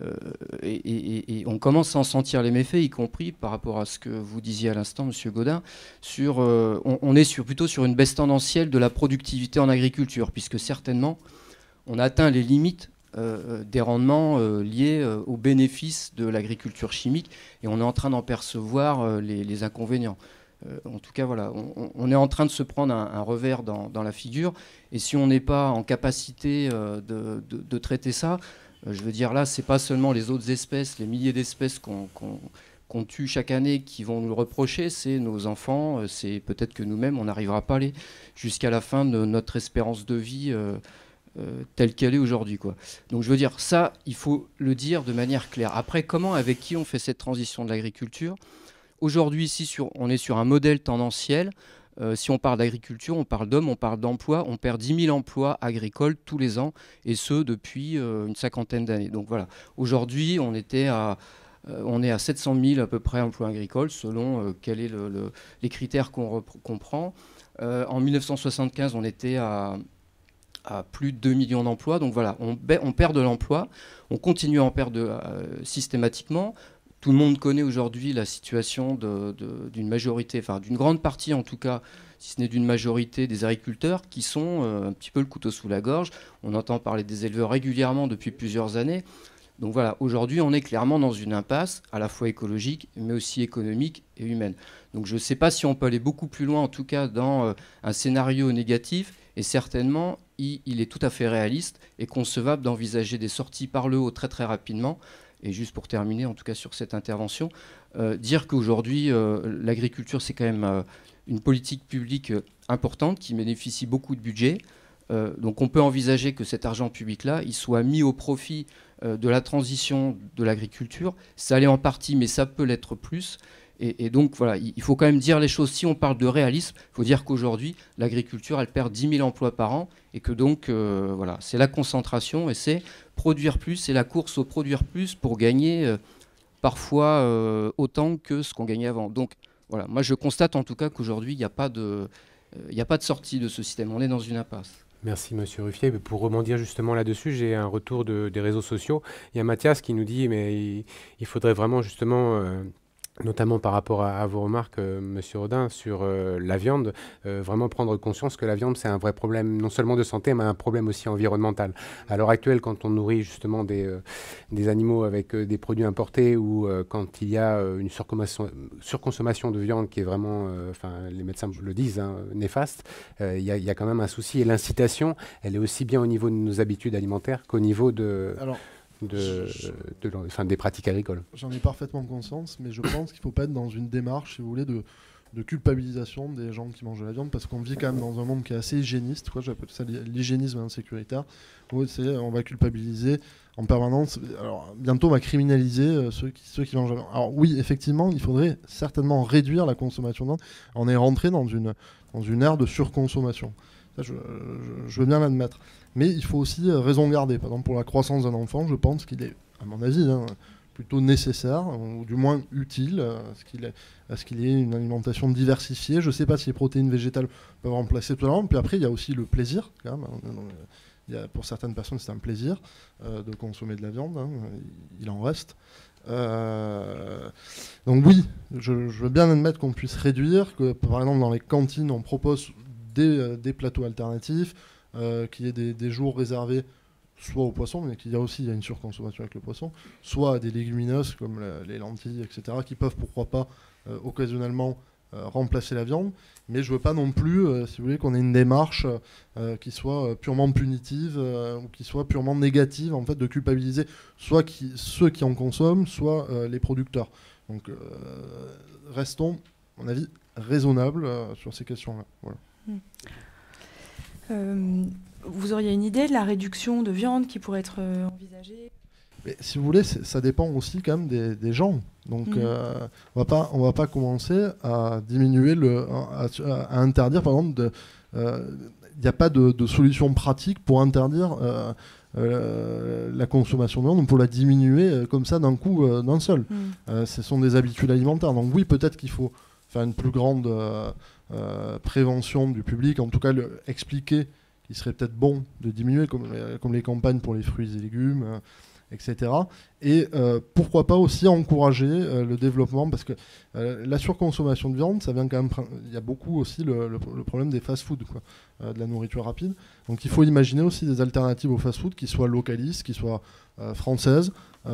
Et on commence à en sentir les méfaits, y compris par rapport à ce que vous disiez à l'instant, Monsieur Gaudin, on est plutôt sur une baisse tendancielle de la productivité en agriculture, puisque certainement on atteint les limites des rendements liés aux bénéfices de l'agriculture chimique, et on est en train d'en percevoir les inconvénients. En tout cas, voilà, on est en train de se prendre un revers dans la figure, et si on n'est pas en capacité de traiter ça, je veux dire, là, c'est pas seulement les autres espèces, les milliers d'espèces qu'on tue chaque année qui vont nous le reprocher, c'est nos enfants, c'est peut-être que nous-mêmes, on n'arrivera pas à aller jusqu'à la fin de notre espérance de vie telle qu'elle est aujourd'hui, Donc je veux dire, ça, il faut le dire de manière claire. Après, comment, avec qui on fait cette transition de l'agriculture? Aujourd'hui, ici, on est sur un modèle tendanciel. Si on parle d'agriculture, on parle d'hommes, on parle d'emplois, on perd 10 000 emplois agricoles tous les ans, et ce depuis une 50aine d'années. Donc voilà, aujourd'hui on est à 700 000 à peu près emplois agricoles, selon quels sont les critères qu'on prend. En 1975, on était à plus de 2 millions d'emplois, donc voilà, on perd de l'emploi, on continue à en perdre systématiquement. Tout le monde connaît aujourd'hui la situation d'une majorité, enfin d'une grande partie en tout cas, si ce n'est d'une majorité des agriculteurs qui sont un petit peu le couteau sous la gorge. On entend parler des éleveurs régulièrement depuis plusieurs années. Donc voilà, aujourd'hui on est clairement dans une impasse à la fois écologique mais aussi économique et humaine. Donc je ne sais pas si on peut aller beaucoup plus loin, en tout cas dans un scénario négatif, et certainement il est tout à fait réaliste et concevable d'envisager des sorties par le haut très très rapidement. Et juste pour terminer, en tout cas sur cette intervention, dire qu'aujourd'hui, l'agriculture, c'est quand même une politique publique importante qui bénéficie beaucoup de budget. Donc on peut envisager que cet argent public-là, il soit mis au profit de la transition de l'agriculture. Ça l'est en partie, mais ça peut l'être plus. Et donc, voilà, il faut quand même dire les choses. Si on parle de réalisme, il faut dire qu'aujourd'hui, l'agriculture, elle perd 10 000 emplois par an. Et que donc, voilà, c'est la concentration et c'est produire plus. C'est la course au produire plus pour gagner parfois autant que ce qu'on gagnait avant. Donc, voilà, moi, je constate en tout cas qu'aujourd'hui, il n'y a pas de sortie de ce système. On est dans une impasse. Merci Monsieur Ruffier. Pour rebondir justement là-dessus, j'ai un retour des réseaux sociaux. Il y a Mathias qui nous dit mais il faudrait vraiment justement... notamment par rapport à vos remarques, Monsieur Rodin, sur la viande, vraiment prendre conscience que la viande, c'est un vrai problème, non seulement de santé, mais un problème aussi environnemental. À l'heure actuelle, quand on nourrit justement des animaux avec des produits importés ou quand il y a une surconsommation de viande qui est vraiment, les médecins le disent, hein, néfaste, il y a quand même un souci. Et l'incitation, elle est aussi bien au niveau de nos habitudes alimentaires qu'au niveau des pratiques agricoles. J'en ai parfaitement conscience, mais je pense qu'il ne faut pas être dans une démarche, si vous voulez, de culpabilisation des gens qui mangent de la viande, parce qu'on vit quand même dans un monde qui est assez hygiéniste, quoi, j'appelle ça l'hygiénisme insécuritaire, où on va culpabiliser en permanence. Alors, bientôt, on va criminaliser ceux qui mangent de la viande. Alors oui, effectivement, il faudrait certainement réduire la consommation de viande. On est rentré dans une ère de surconsommation. Ça, je veux bien l'admettre. Mais il faut aussi raison garder. Par exemple, pour la croissance d'un enfant, je pense qu'il est, à mon avis, plutôt nécessaire, ou du moins utile, à ce qu'il y ait une alimentation diversifiée. Je ne sais pas si les protéines végétales peuvent remplacer tout le. Puis après, il y a aussi le plaisir, quand même. Pour certaines personnes, c'est un plaisir de consommer de la viande. Hein. Il en reste. Donc oui, je veux bien admettre qu'on puisse réduire, que par exemple, dans les cantines, on propose des plateaux alternatifs, qu'il y ait des jours réservés soit au poisson, mais qu'il y a aussi une surconsommation avec le poisson, soit à des légumineuses comme les lentilles, etc., qui peuvent, pourquoi pas, occasionnellement remplacer la viande. Mais je ne veux pas non plus, si vous voulez, qu'on ait une démarche qui soit purement punitive ou qui soit purement négative, en fait, de culpabiliser soit ceux qui en consomment, soit les producteurs. Donc restons, à mon avis, raisonnables sur ces questions-là. Voilà. Vous auriez une idée de la réduction de viande qui pourrait être envisagée? Mais si vous voulez, ça dépend aussi quand même des gens. Donc on va pas commencer à diminuer, à interdire, par exemple, il n'y a pas de solution pratique pour interdire la consommation de viande, pour la diminuer comme ça d'un coup, d'un seul. Ce sont des habitudes alimentaires. Donc oui, peut-être qu'il faut faire une plus grande prévention du public, en tout cas expliquer qu'il serait peut-être bon de diminuer, comme les campagnes pour les fruits et légumes, etc. Et pourquoi pas aussi encourager le développement, parce que la surconsommation de viande, ça vient quand même. Il y a beaucoup aussi le problème des fast-food, de la nourriture rapide. Donc il faut imaginer aussi des alternatives aux fast-food qui soient localistes, qui soient françaises.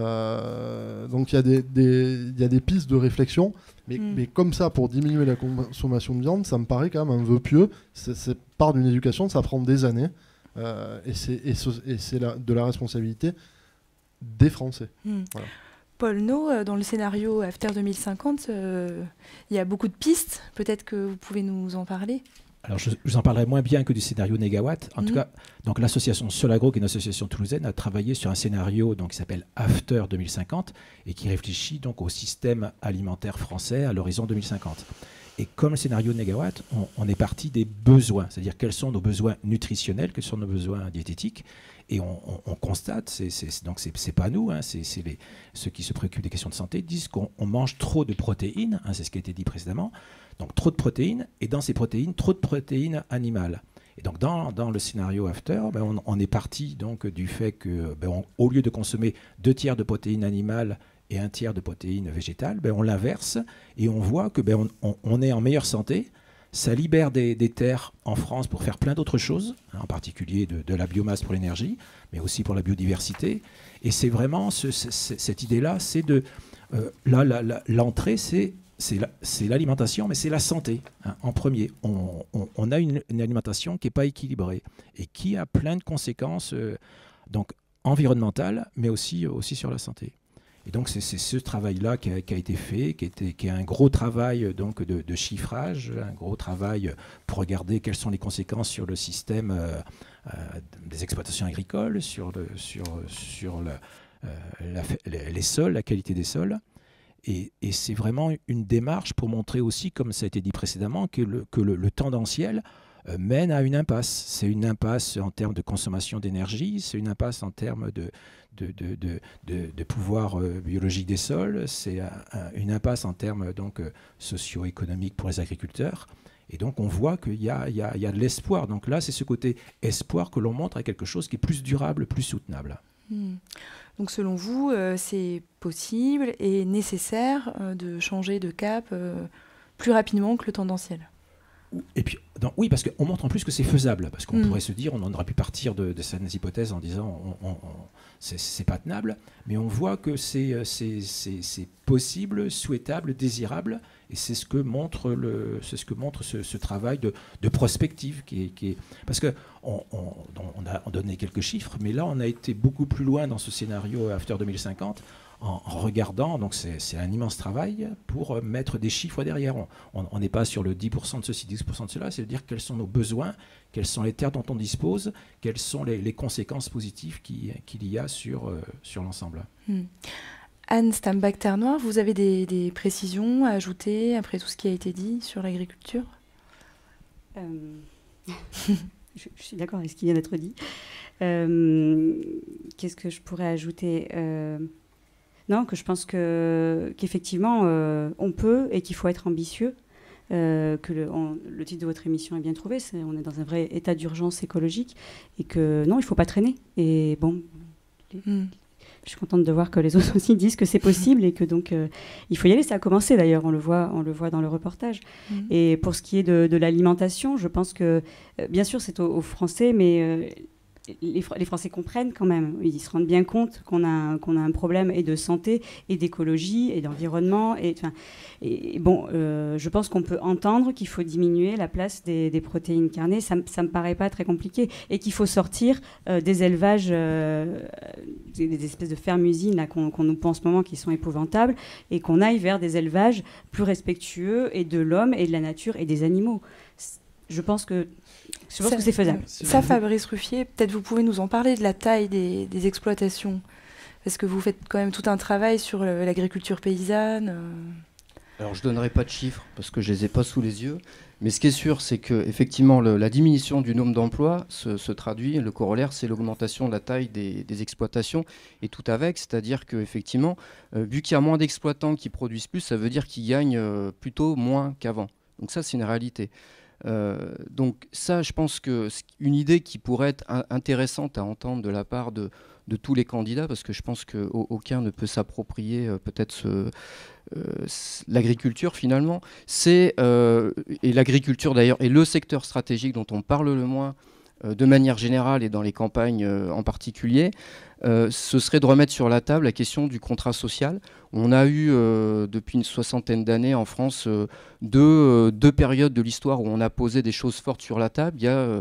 Donc il y a des pistes de réflexion, mais comme ça, pour diminuer la consommation de viande, ça me paraît quand même un vœu pieux. C'est part d'une éducation, ça prend des années, et c'est de la responsabilité des Français. Voilà. Paul Naud, dans le scénario After 2050, il y a beaucoup de pistes. Peut-être que vous pouvez nous en parler. Alors, je vous en parlerai moins bien que du scénario Négawatt. En tout cas, donc, l'association Solagro, qui est une association toulousaine, a travaillé sur un scénario qui s'appelle After 2050 et qui réfléchit donc au système alimentaire français à l'horizon 2050. Et comme le scénario Négawatt, on est parti des besoins, c'est-à-dire quels sont nos besoins nutritionnels, quels sont nos besoins diététiques. Et on constate, donc c'est pas nous, hein, c'est ceux qui se préoccupent des questions de santé, disent qu'on mange trop de protéines, hein, c'est ce qui a été dit précédemment, donc trop de protéines, et dans ces protéines, trop de protéines animales. Et donc dans le scénario After, on est parti donc du fait que au lieu de consommer 2/3 de protéines animales et 1/3 de protéines végétales, on l'inverse et on voit que on est en meilleure santé. Ça libère des terres en France pour faire plein d'autres choses, hein, en particulier de la biomasse pour l'énergie, mais aussi pour la biodiversité. Et c'est vraiment cette idée-là, c'est de l'entrée, c'est l'alimentation, mais c'est la santé, hein, en premier. On a une alimentation qui n'est pas équilibrée et qui a plein de conséquences donc environnementales, mais aussi sur la santé. Et donc c'est ce travail-là qui a été fait, qui est un gros travail donc de chiffrage, un gros travail pour regarder quelles sont les conséquences sur le système des exploitations agricoles, sur les sols, la qualité des sols. Et c'est vraiment une démarche pour montrer aussi, comme ça a été dit précédemment, que le tendanciel mène à une impasse. C'est une impasse en termes de consommation d'énergie, c'est une impasse en termes de pouvoir biologique des sols, c'est une impasse en termes donc socio-économiques pour les agriculteurs. Et donc on voit qu'il y a de l'espoir. Donc là, c'est ce côté espoir que l'on montre à quelque chose qui est plus durable, plus soutenable. Donc selon vous, c'est possible et nécessaire de changer de cap plus rapidement que le tendanciel? Et puis, oui, parce qu'on montre en plus que c'est faisable. Parce qu'on pourrait se dire, on aurait pu partir de certaines hypothèses en disant c'est pas tenable, mais on voit que c'est possible, souhaitable, désirable, et c'est ce que montre ce travail de prospective qui est parce que on a donné quelques chiffres, mais là on a été beaucoup plus loin dans ce scénario After 2050 en regardant, donc c'est un immense travail pour mettre des chiffres derrière. On n'est pas sur le 10% de ceci, 10% de cela, c'est-à-dire quels sont nos besoins, quelles sont les terres dont on dispose, quelles sont les conséquences positives qu'il y a sur l'ensemble. Anne Stambach-Ternoir, vous avez des précisions à ajouter après tout ce qui a été dit sur l'agriculture? Je suis d'accord avec ce qui vient d'être dit. Qu'est-ce que je pourrais ajouter? Non, que je pense qu'effectivement, on peut et qu'il faut être ambitieux. Que le titre de votre émission est bien trouvé, on est dans un vrai état d'urgence écologique et que non, il ne faut pas traîner. Et bon, je suis contente de voir que les autres aussi disent que c'est possible et que donc il faut y aller. Ça a commencé d'ailleurs, on le voit dans le reportage. Et pour ce qui est de l'alimentation, je pense que bien sûr c'est aux Français, mais les Français comprennent quand même, ils se rendent bien compte qu'on a un problème et de santé et d'écologie et d'environnement. Et bon, je pense qu'on peut entendre qu'il faut diminuer la place des protéines carnées. Ça me paraît pas très compliqué. Et qu'il faut sortir des élevages, des espèces de fermes-usines qu'on nous pense en ce moment qui sont épouvantables, et qu'on aille vers des élevages plus respectueux et de l'homme et de la nature et des animaux. Je pense que c'est faisable. Ça, Fabrice Ruffier, peut-être vous pouvez nous en parler de la taille des exploitations, parce que vous faites quand même tout un travail sur l'agriculture paysanne. Alors je ne donnerai pas de chiffres parce que je ne les ai pas sous les yeux, mais ce qui est sûr, c'est qu'effectivement la diminution du nombre d'emplois se traduit, le corollaire, c'est l'augmentation de la taille des exploitations, et tout avec, c'est-à-dire qu'effectivement, vu qu'il y a moins d'exploitants qui produisent plus, ça veut dire qu'ils gagnent plutôt moins qu'avant. Donc ça, c'est une réalité. Donc ça, je pense que c'est une idée qui pourrait être intéressante à entendre de la part de tous les candidats, parce que je pense qu'aucun ne peut s'approprier peut-être l'agriculture finalement. Et l'agriculture d'ailleurs est le secteur stratégique dont on parle le moins de manière générale et dans les campagnes en particulier. Ce serait de remettre sur la table la question du contrat social. On a eu depuis une soixantaine d'années en France deux périodes de l'histoire où on a posé des choses fortes sur la table. Il y a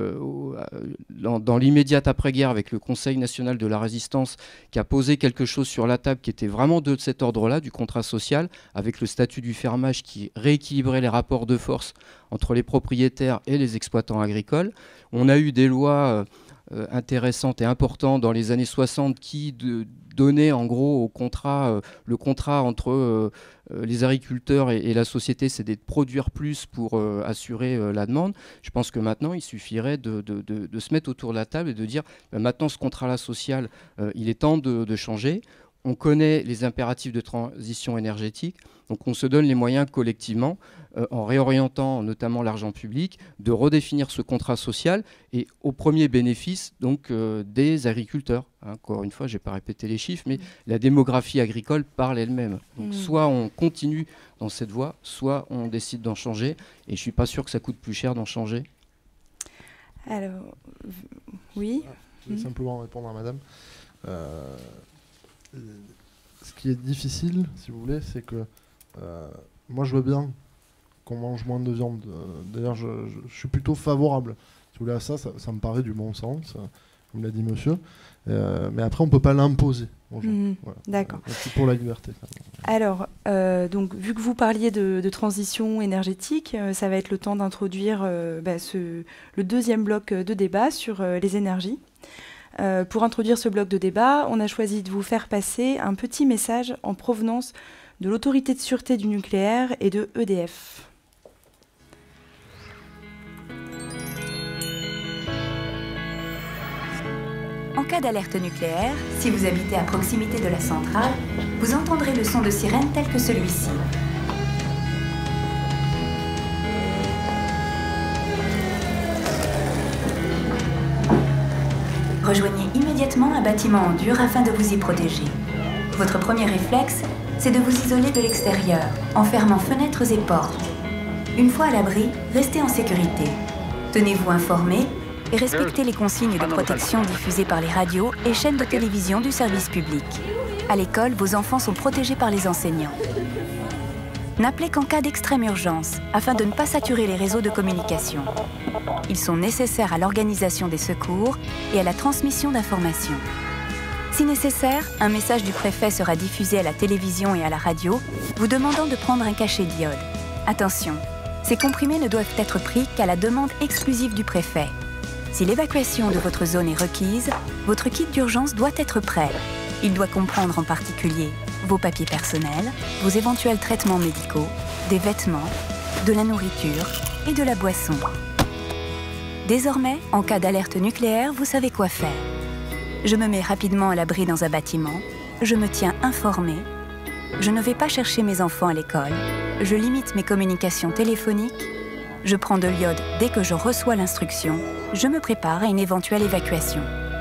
dans l'immédiate après-guerre avec le Conseil national de la résistance qui a posé quelque chose sur la table qui était vraiment de cet ordre-là, du contrat social, avec le statut du fermage qui rééquilibrait les rapports de force entre les propriétaires et les exploitants agricoles. On a eu des lois intéressantes et importantes dans les années 60 qui donnaient en gros au contrat, le contrat entre les agriculteurs et la société, c'est de produire plus pour assurer la demande. Je pense que maintenant, il suffirait de se mettre autour de la table et de dire maintenant ce contrat-là social, il est temps de changer. On connaît les impératifs de transition énergétique, donc on se donne les moyens collectivement, en réorientant notamment l'argent public, de redéfinir ce contrat social et au premier bénéfice donc, des agriculteurs. Encore une fois, je n'ai pas répété les chiffres, mais la démographie agricole parle elle-même. Donc soit on continue dans cette voie, soit on décide d'en changer, et je ne suis pas sûr que ça coûte plus cher d'en changer. Alors, oui. Je vais simplement répondre à madame. Ce qui est difficile, si vous voulez, c'est que moi je veux bien qu'on mange moins de viande. D'ailleurs, je suis plutôt favorable, si vous voulez, à ça. Ça me paraît du bon sens, comme l'a dit monsieur. Mais après, on ne peut pas l'imposer aux gens. Voilà. D'accord. C'est pour la liberté. Alors, donc, vu que vous parliez de transition énergétique, ça va être le temps d'introduire le deuxième bloc de débat sur les énergies. Pour introduire ce bloc de débat, on a choisi de vous faire passer un petit message en provenance de l'Autorité de sûreté du nucléaire et de EDF. En cas d'alerte nucléaire, si vous habitez à proximité de la centrale, vous entendrez le son de sirène tel que celui-ci. Rejoignez immédiatement un bâtiment en dur afin de vous y protéger. Votre premier réflexe, c'est de vous isoler de l'extérieur, en fermant fenêtres et portes. Une fois à l'abri, restez en sécurité. Tenez-vous informés et respectez les consignes de protection diffusées par les radios et chaînes de télévision du service public. À l'école, vos enfants sont protégés par les enseignants. N'appelez qu'en cas d'extrême urgence, afin de ne pas saturer les réseaux de communication. Ils sont nécessaires à l'organisation des secours et à la transmission d'informations. Si nécessaire, un message du préfet sera diffusé à la télévision et à la radio, vous demandant de prendre un cachet d'iode. Attention, ces comprimés ne doivent être pris qu'à la demande exclusive du préfet. Si l'évacuation de votre zone est requise, votre kit d'urgence doit être prêt. Il doit comprendre en particulier vos papiers personnels, vos éventuels traitements médicaux, des vêtements, de la nourriture et de la boisson. Désormais, en cas d'alerte nucléaire, vous savez quoi faire. Je me mets rapidement à l'abri dans un bâtiment, je me tiens informé, je ne vais pas chercher mes enfants à l'école, je limite mes communications téléphoniques, je prends de l'iode dès que je reçois l'instruction, je me prépare à une éventuelle évacuation.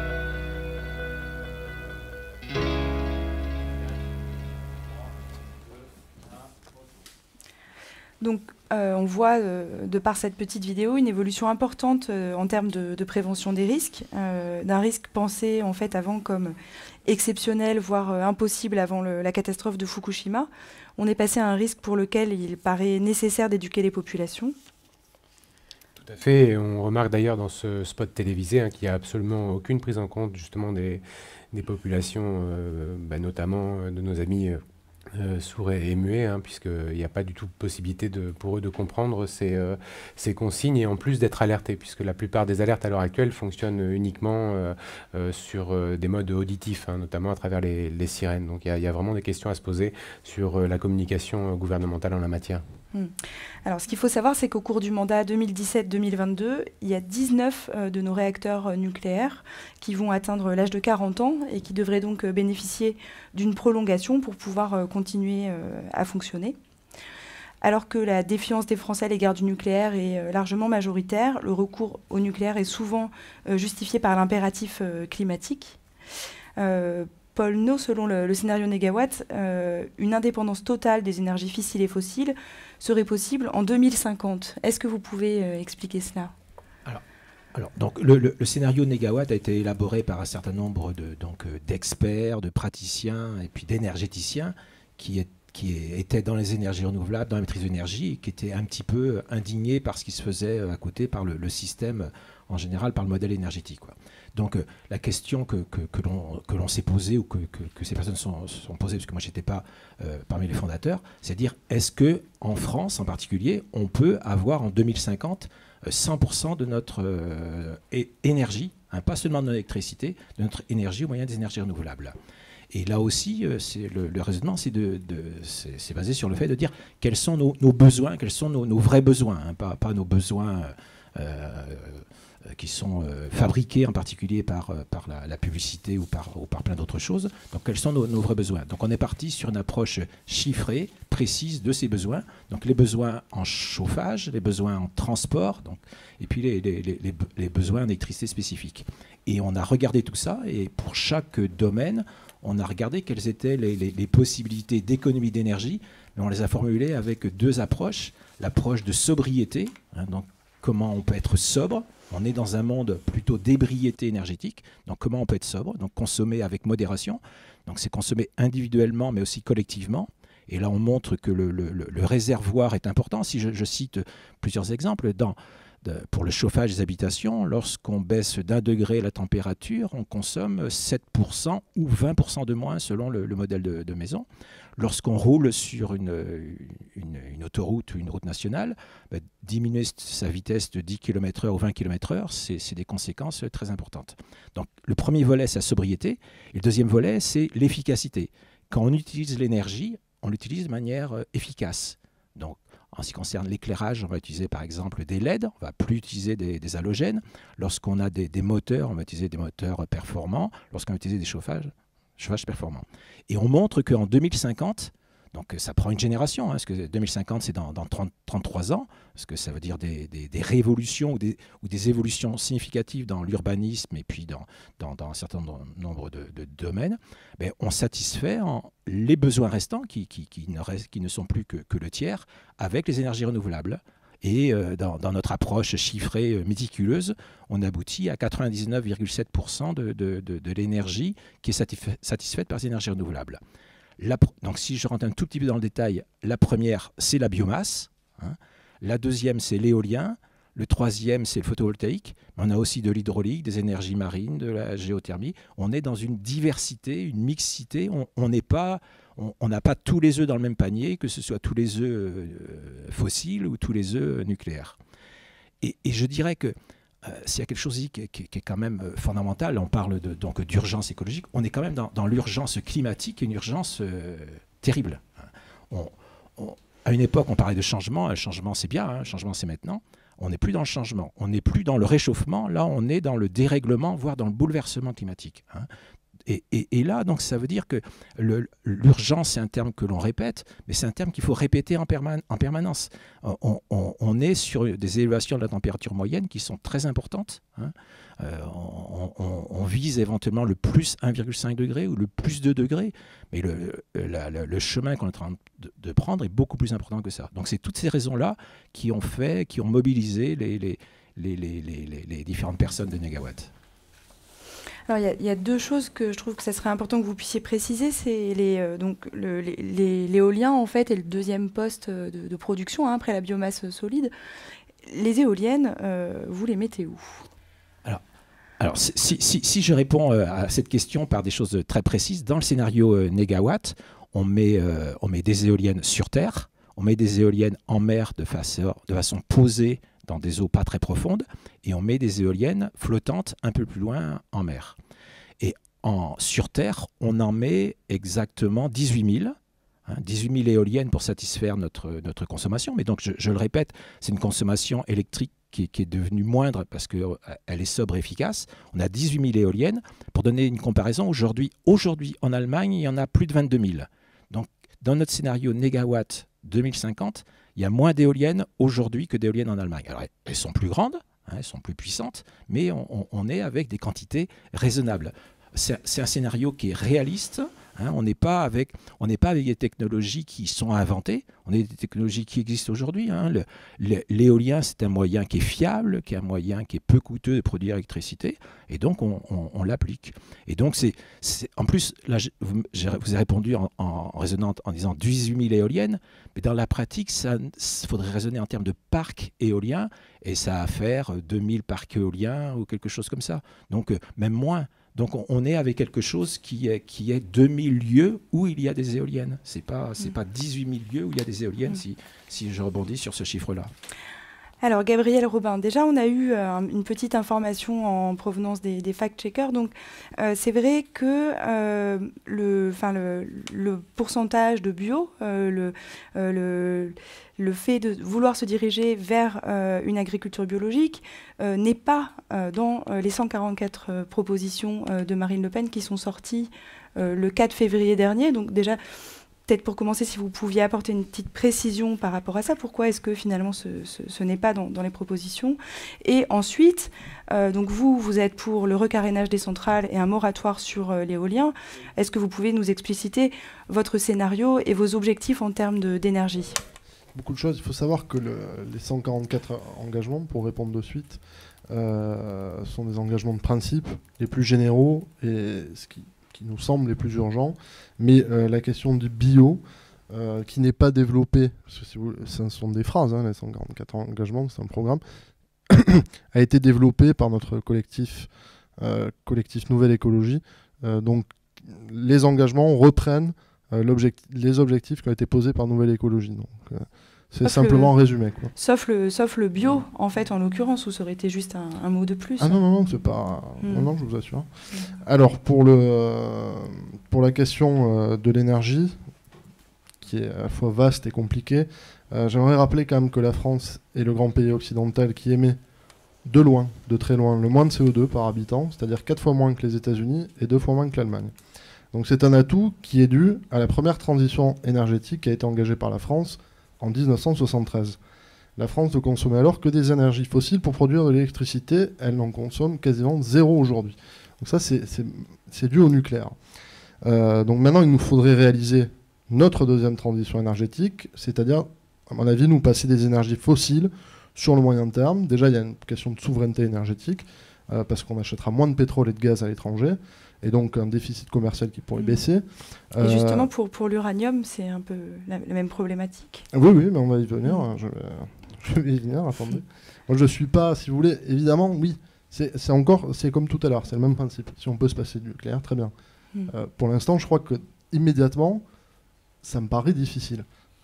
Donc, on voit, de par cette petite vidéo, une évolution importante en termes de prévention des risques, d'un risque pensé en fait avant comme exceptionnel, voire impossible avant la catastrophe de Fukushima. On est passé à un risque pour lequel il paraît nécessaire d'éduquer les populations. Tout à fait, et on remarque d'ailleurs dans ce spot télévisé qu'il n'y a absolument aucune prise en compte justement des populations, notamment de nos amis sourds et muets, puisqu'il n'y a pas du tout possibilité pour eux de comprendre ces consignes, et en plus d'être alertés, puisque la plupart des alertes à l'heure actuelle fonctionnent uniquement sur des modes auditifs, notamment à travers les sirènes. Donc il y a vraiment des questions à se poser sur la communication gouvernementale en la matière. Alors, ce qu'il faut savoir, c'est qu'au cours du mandat 2017-2022, il y a 19 de nos réacteurs nucléaires qui vont atteindre l'âge de 40 ans et qui devraient donc bénéficier d'une prolongation pour pouvoir continuer à fonctionner. Alors que la défiance des Français à l'égard du nucléaire est largement majoritaire, le recours au nucléaire est souvent justifié par l'impératif climatique. Paul No, selon le scénario Négawatt, une indépendance totale des énergies fissiles et fossiles serait possible en 2050. Est-ce que vous pouvez expliquer cela ? Alors, donc, le scénario Négawatt a été élaboré par un certain nombre d'experts, de praticiens et puis d'énergéticiens qui étaient dans les énergies renouvelables, dans la maîtrise de l'énergie, et qui étaient un petit peu indignés par ce qui se faisait à côté, par le système en général, par le modèle énergétique, quoi. Donc la question que l'on s'est posée, ou que ces personnes sont posées, parce que moi je n'étais pas parmi les fondateurs, c'est de dire, est-ce qu'en France en particulier, on peut avoir en 2050 100% de notre énergie, pas seulement de notre électricité, de notre énergie au moyen des énergies renouvelables. Et là aussi, le raisonnement, c'est basé sur le fait de dire quels sont nos besoins, quels sont nos vrais besoins, pas nos besoins qui sont fabriqués en particulier par la publicité ou par plein d'autres choses. Donc quels sont nos vrais besoins? Donc on est parti sur une approche chiffrée, précise de ces besoins. Donc les besoins en chauffage, les besoins en transport, et puis les besoins en électricité spécifiques. Et on a regardé tout ça, et pour chaque domaine, on a regardé quelles étaient les possibilités d'économie d'énergie, mais on les a formulées avec deux approches. L'approche de sobriété, donc comment on peut être sobre. On est dans un monde plutôt d'ébriété énergétique, donc comment on peut être sobre, donc consommer avec modération. Donc c'est consommer individuellement, mais aussi collectivement. Et là, on montre que le réservoir est important. Si je cite plusieurs exemples, dans pour le chauffage des habitations, lorsqu'on baisse d'1 degré la température, on consomme 7% ou 20% de moins selon le modèle de maison. Lorsqu'on roule sur une autoroute ou une route nationale, diminuer sa vitesse de 10 km/h ou 20 km/h, c'est des conséquences très importantes. Donc le premier volet, c'est la sobriété, et le deuxième volet, c'est l'efficacité. Quand on utilise l'énergie, on l'utilise de manière efficace. Donc, en ce qui concerne l'éclairage, on va utiliser par exemple des LED, on ne va plus utiliser des halogènes. Lorsqu'on a des moteurs, on va utiliser des moteurs performants. Lorsqu'on va utiliser des chauffages performants. Et on montre qu'en 2050, donc ça prend une génération, parce que 2050 c'est dans 33 ans, parce que ça veut dire des révolutions ou des évolutions significatives dans l'urbanisme et puis dans un certain nombre de domaines, mais on satisfait les besoins restants qui ne sont plus que le tiers avec les énergies renouvelables. Et dans notre approche chiffrée méticuleuse, on aboutit à 99,7% de l'énergie qui est satisfaite par les énergies renouvelables. Donc si je rentre un tout petit peu dans le détail, la première, c'est la biomasse. La deuxième, c'est l'éolien. Le troisième, c'est le photovoltaïque. Mais on a aussi de l'hydraulique, des énergies marines, de la géothermie. On est dans une diversité, une mixité. On n'a pas tous les œufs dans le même panier, que ce soit tous les œufs fossiles ou tous les œufs nucléaires. Et je dirais que s'il y a quelque chose qui est quand même fondamental, on parle donc d'urgence écologique, on est quand même dans l'urgence climatique, une urgence terrible. À une époque, on parlait de changement. Un changement, c'est bien, un changement, c'est maintenant. On n'est plus dans le changement, on n'est plus dans le réchauffement, là on est dans le dérèglement, voire dans le bouleversement climatique. Et là, donc, ça veut dire que l'urgence, c'est un terme que l'on répète, mais c'est un terme qu'il faut répéter en permanence. On est sur des élévations de la température moyenne qui sont très importantes. On vise éventuellement le plus 1,5 degré ou le plus 2 degrés, mais le chemin qu'on est en train de prendre est beaucoup plus important que ça. Donc c'est toutes ces raisons-là qui ont mobilisé les différentes personnes de Négawatt. Alors, il y a deux choses que je trouve que ça serait important que vous puissiez préciser. C'est l'éolien, en fait, est le deuxième poste de production, après la biomasse solide. Les éoliennes, vous les mettez où ? Alors si je réponds à cette question par des choses très précises, dans le scénario Négawatt, on met des éoliennes sur Terre, on met des éoliennes en mer de façon posée, dans des eaux pas très profondes, et on met des éoliennes flottantes un peu plus loin en mer. Et sur Terre, on en met exactement 18 000. 18 000 éoliennes pour satisfaire notre consommation. Mais donc, je le répète, c'est une consommation électrique qui est devenue moindre parce qu'elle est sobre et efficace. On a 18 000 éoliennes. Pour donner une comparaison, aujourd'hui en Allemagne, il y en a plus de 22 000. Donc, dans notre scénario Négawatt 2050, il y a moins d'éoliennes aujourd'hui que d'éoliennes en Allemagne. Alors, elles sont plus grandes, elles sont plus puissantes, mais on est avec des quantités raisonnables. C'est un scénario qui est réaliste. On n'est pas avec des technologies qui sont inventées. On a des technologies qui existent aujourd'hui. L'éolien, c'est un moyen qui est fiable, qui est un moyen qui est peu coûteux de produire l'électricité, et donc on l'applique. Et donc en plus, là, vous avez répondu en raisonnant en disant 18 000 éoliennes, mais dans la pratique, il faudrait raisonner en termes de parcs éoliens, et ça va faire 2000 parcs éoliens ou quelque chose comme ça. Donc même moins. Donc on est avec quelque chose qui est 2000 lieux où il y a des éoliennes. C'est pas 18 000 lieux où il y a des éoliennes, si je rebondis sur ce chiffre-là. Alors Gabriel Robin, déjà on a eu une petite information en provenance des fact-checkers. Donc c'est vrai que le pourcentage de bio, le fait de vouloir se diriger vers une agriculture biologique n'est pas dans les 144 propositions de Marine Le Pen qui sont sorties le 4 février dernier. Donc déjà, peut-être pour commencer, si vous pouviez apporter une petite précision par rapport à ça, pourquoi est-ce que finalement ce n'est pas dans les propositions ? Et ensuite, donc vous êtes pour le recarénage des centrales et un moratoire sur l'éolien. Est-ce que vous pouvez nous expliciter votre scénario et vos objectifs en termes d'énergie ? Beaucoup de choses. Il faut savoir que les 144 engagements, pour répondre de suite, sont des engagements de principe les plus généraux et ce qui nous semble les plus urgents. Mais la question du bio, qui n'est pas développée, parce que ce sont des phrases, les 144 engagements, c'est un programme, a été développée par notre collectif Nouvelle Écologie. Donc les engagements reprennent les objectifs qui ont été posés par Nouvelle Écologie. Donc c'est simplement résumé, quoi. Sauf le bio, en fait, en l'occurrence, où ça aurait été juste un mot de plus. Ah non, c'est pas... Non, je vous assure. Alors, pour la question de l'énergie, qui est à la fois vaste et compliquée, j'aimerais rappeler quand même que la France est le grand pays occidental qui émet de très loin, le moins de CO2 par habitant, c'est-à-dire 4 fois moins que les États-Unis et 2 fois moins que l'Allemagne. Donc c'est un atout qui est dû à la première transition énergétique qui a été engagée par la France en 1973. La France ne consommait alors que des énergies fossiles pour produire de l'électricité. Elle en consomme quasiment 0 aujourd'hui. Donc ça, c'est dû au nucléaire. Donc maintenant, il nous faudrait réaliser notre deuxième transition énergétique, c'est-à-dire, à mon avis, nous passer des énergies fossiles sur le moyen terme. Déjà, il y a une question de souveraineté énergétique, parce qu'on achètera moins de pétrole et de gaz à l'étranger, et donc un déficit commercial qui pourrait baisser. Et justement, pour l'uranium, c'est un peu la même problématique. Oui, mais on va y venir. Je vais y venir, attendez. Moi, je ne suis pas, si vous voulez, évidemment, oui, c'est comme tout à l'heure, c'est le même principe. Si on peut se passer du nucléaire, très bien. Pour l'instant, je crois que immédiatement, ça me paraît difficile.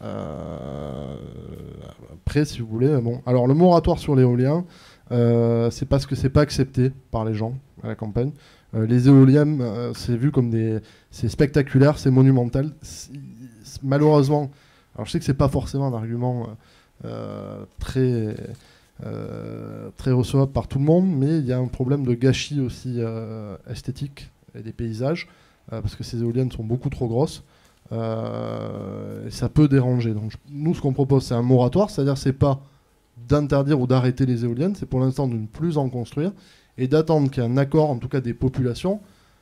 Après, si vous voulez, bon. Alors, le moratoire sur l'éolien, c'est parce que c'est pas accepté par les gens à la campagne. Les éoliennes, c'est vu comme c'est spectaculaire, c'est monumental. Malheureusement, alors je sais que c'est pas forcément un argument très recevable par tout le monde, mais il y a un problème de gâchis aussi esthétique et des paysages, parce que ces éoliennes sont beaucoup trop grosses. Et ça peut déranger. Donc nous, ce qu'on propose, c'est un moratoire, c'est-à-dire c'est pas d'interdire ou d'arrêter les éoliennes, c'est pour l'instant de ne plus en construire et d'attendre qu'il y ait un accord, en tout cas des populations,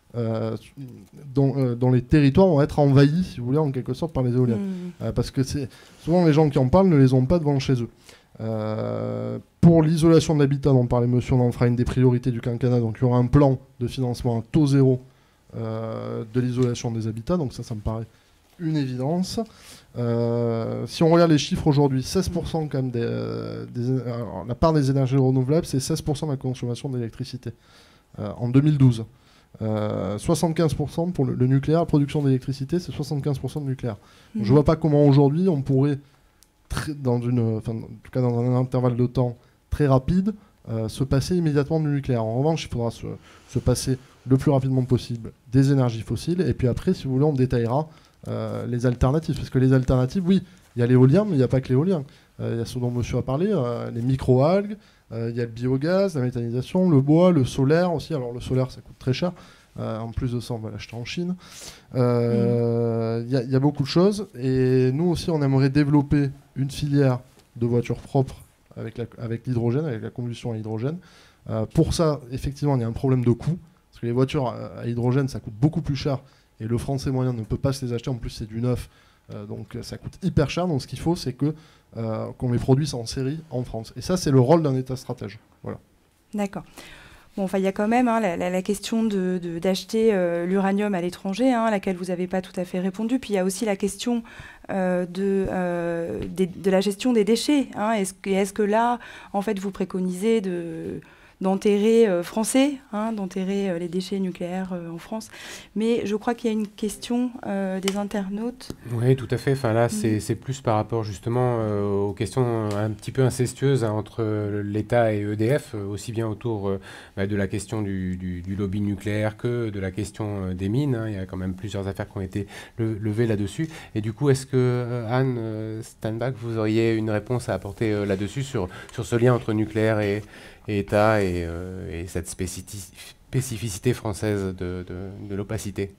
dont les territoires vont être envahis, si vous voulez, en quelque sorte par les éoliennes. Parce que souvent les gens qui en parlent ne les ont pas devant chez eux. Pour l'isolation de l'habitat dont parlait monsieur, on en fera une des priorités du quinquennat, donc il y aura un plan de financement à taux zéro de l'isolation des habitats, donc ça me paraît une évidence. Si on regarde les chiffres aujourd'hui, 16% quand même alors, la part des énergies renouvelables, c'est 16% de la consommation d'électricité en 2012. 75% pour le nucléaire, la production d'électricité, c'est 75% de nucléaire. Je ne vois pas comment aujourd'hui on pourrait, en tout cas dans un intervalle de temps très rapide, se passer immédiatement du nucléaire. En revanche, il faudra se passer le plus rapidement possible des énergies fossiles, et puis après, si vous voulez, on détaillera les alternatives, parce que les alternatives, oui, il y a l'éolien, mais il n'y a pas que l'éolien. Il y a ce dont monsieur a parlé, les micro-algues, il y a le biogaz, la méthanisation, le bois, le solaire aussi. Alors le solaire, ça coûte très cher. En plus de ça, on va l'acheter en Chine. Il y a beaucoup de choses. Et nous aussi, on aimerait développer une filière de voitures propres avec l'hydrogène, avec la combustion à hydrogène. Pour ça, effectivement, il y a un problème de coût. Parce que les voitures à hydrogène, ça coûte beaucoup plus cher. Et le français moyen ne peut pas se les acheter. En plus, c'est du neuf. Donc ça coûte hyper cher. Donc ce qu'il faut, c'est qu'on les produise en série en France. Et ça, c'est le rôle d'un État stratège. Voilà. D'accord. Bon, enfin, il y a quand même la question d'acheter l'uranium à l'étranger, à laquelle vous n'avez pas tout à fait répondu. Puis il y a aussi la question de la gestion des déchets. Est-ce que là, en fait, vous préconisez d'enterrer d'enterrer les déchets nucléaires en France. Mais je crois qu'il y a une question des internautes. Oui, tout à fait. Enfin, là, c'est plus par rapport justement aux questions un petit peu incestueuses entre l'État et EDF, aussi bien autour de la question du lobby nucléaire que de la question des mines. Il y a quand même plusieurs affaires qui ont été levées là-dessus. Et du coup, est-ce que, Anne Steinbach, vous auriez une réponse à apporter là-dessus sur ce lien entre nucléaire et État et cette spécificité française de l'opacité?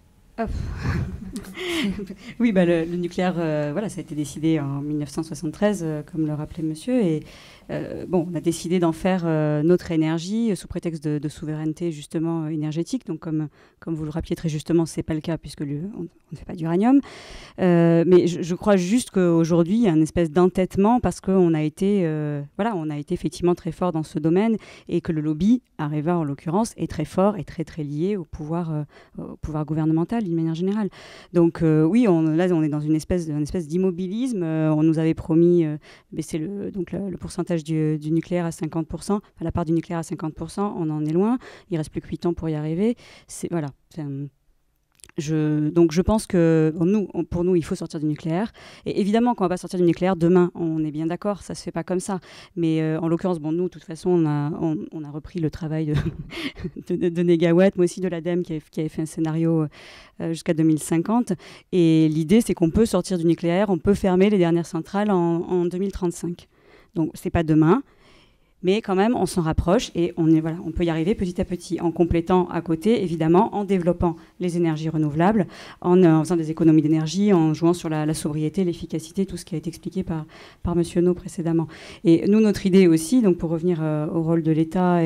Oui, le nucléaire, ça a été décidé en 1973, comme le rappelait monsieur, et on a décidé d'en faire notre énergie sous prétexte de souveraineté justement énergétique. Donc comme vous le rappeliez très justement, c'est pas le cas puisque on ne fait pas d'uranium. Mais je crois juste qu'aujourd'hui il y a une espèce d'entêtement parce qu'on a été effectivement très fort dans ce domaine et que le lobby Areva en l'occurrence est très fort et très très lié au pouvoir gouvernemental. d'une manière générale. Donc oui, là on est dans une espèce d'immobilisme. On nous avait promis baisser le pourcentage du nucléaire à 50%, enfin, la part du nucléaire à 50%, on en est loin. Il reste plus que 8 ans pour y arriver. Voilà. Donc je pense que pour nous, il faut sortir du nucléaire. Et évidemment, quand on va sortir du nucléaire demain, on est bien d'accord, ça se fait pas comme ça. Mais en l'occurrence, nous, de toute façon, on a repris le travail de Négawatt, moi aussi de l'ADEME qui avait fait un scénario jusqu'à 2050. Et l'idée, c'est qu'on peut sortir du nucléaire, on peut fermer les dernières centrales en 2035. Donc c'est pas demain. Mais quand même, on s'en rapproche et on peut y arriver petit à petit, en complétant à côté, évidemment, en développant les énergies renouvelables, en faisant des économies d'énergie, en jouant sur la sobriété, l'efficacité, tout ce qui a été expliqué par M. No précédemment. Et nous, notre idée aussi, donc pour revenir au rôle de l'État,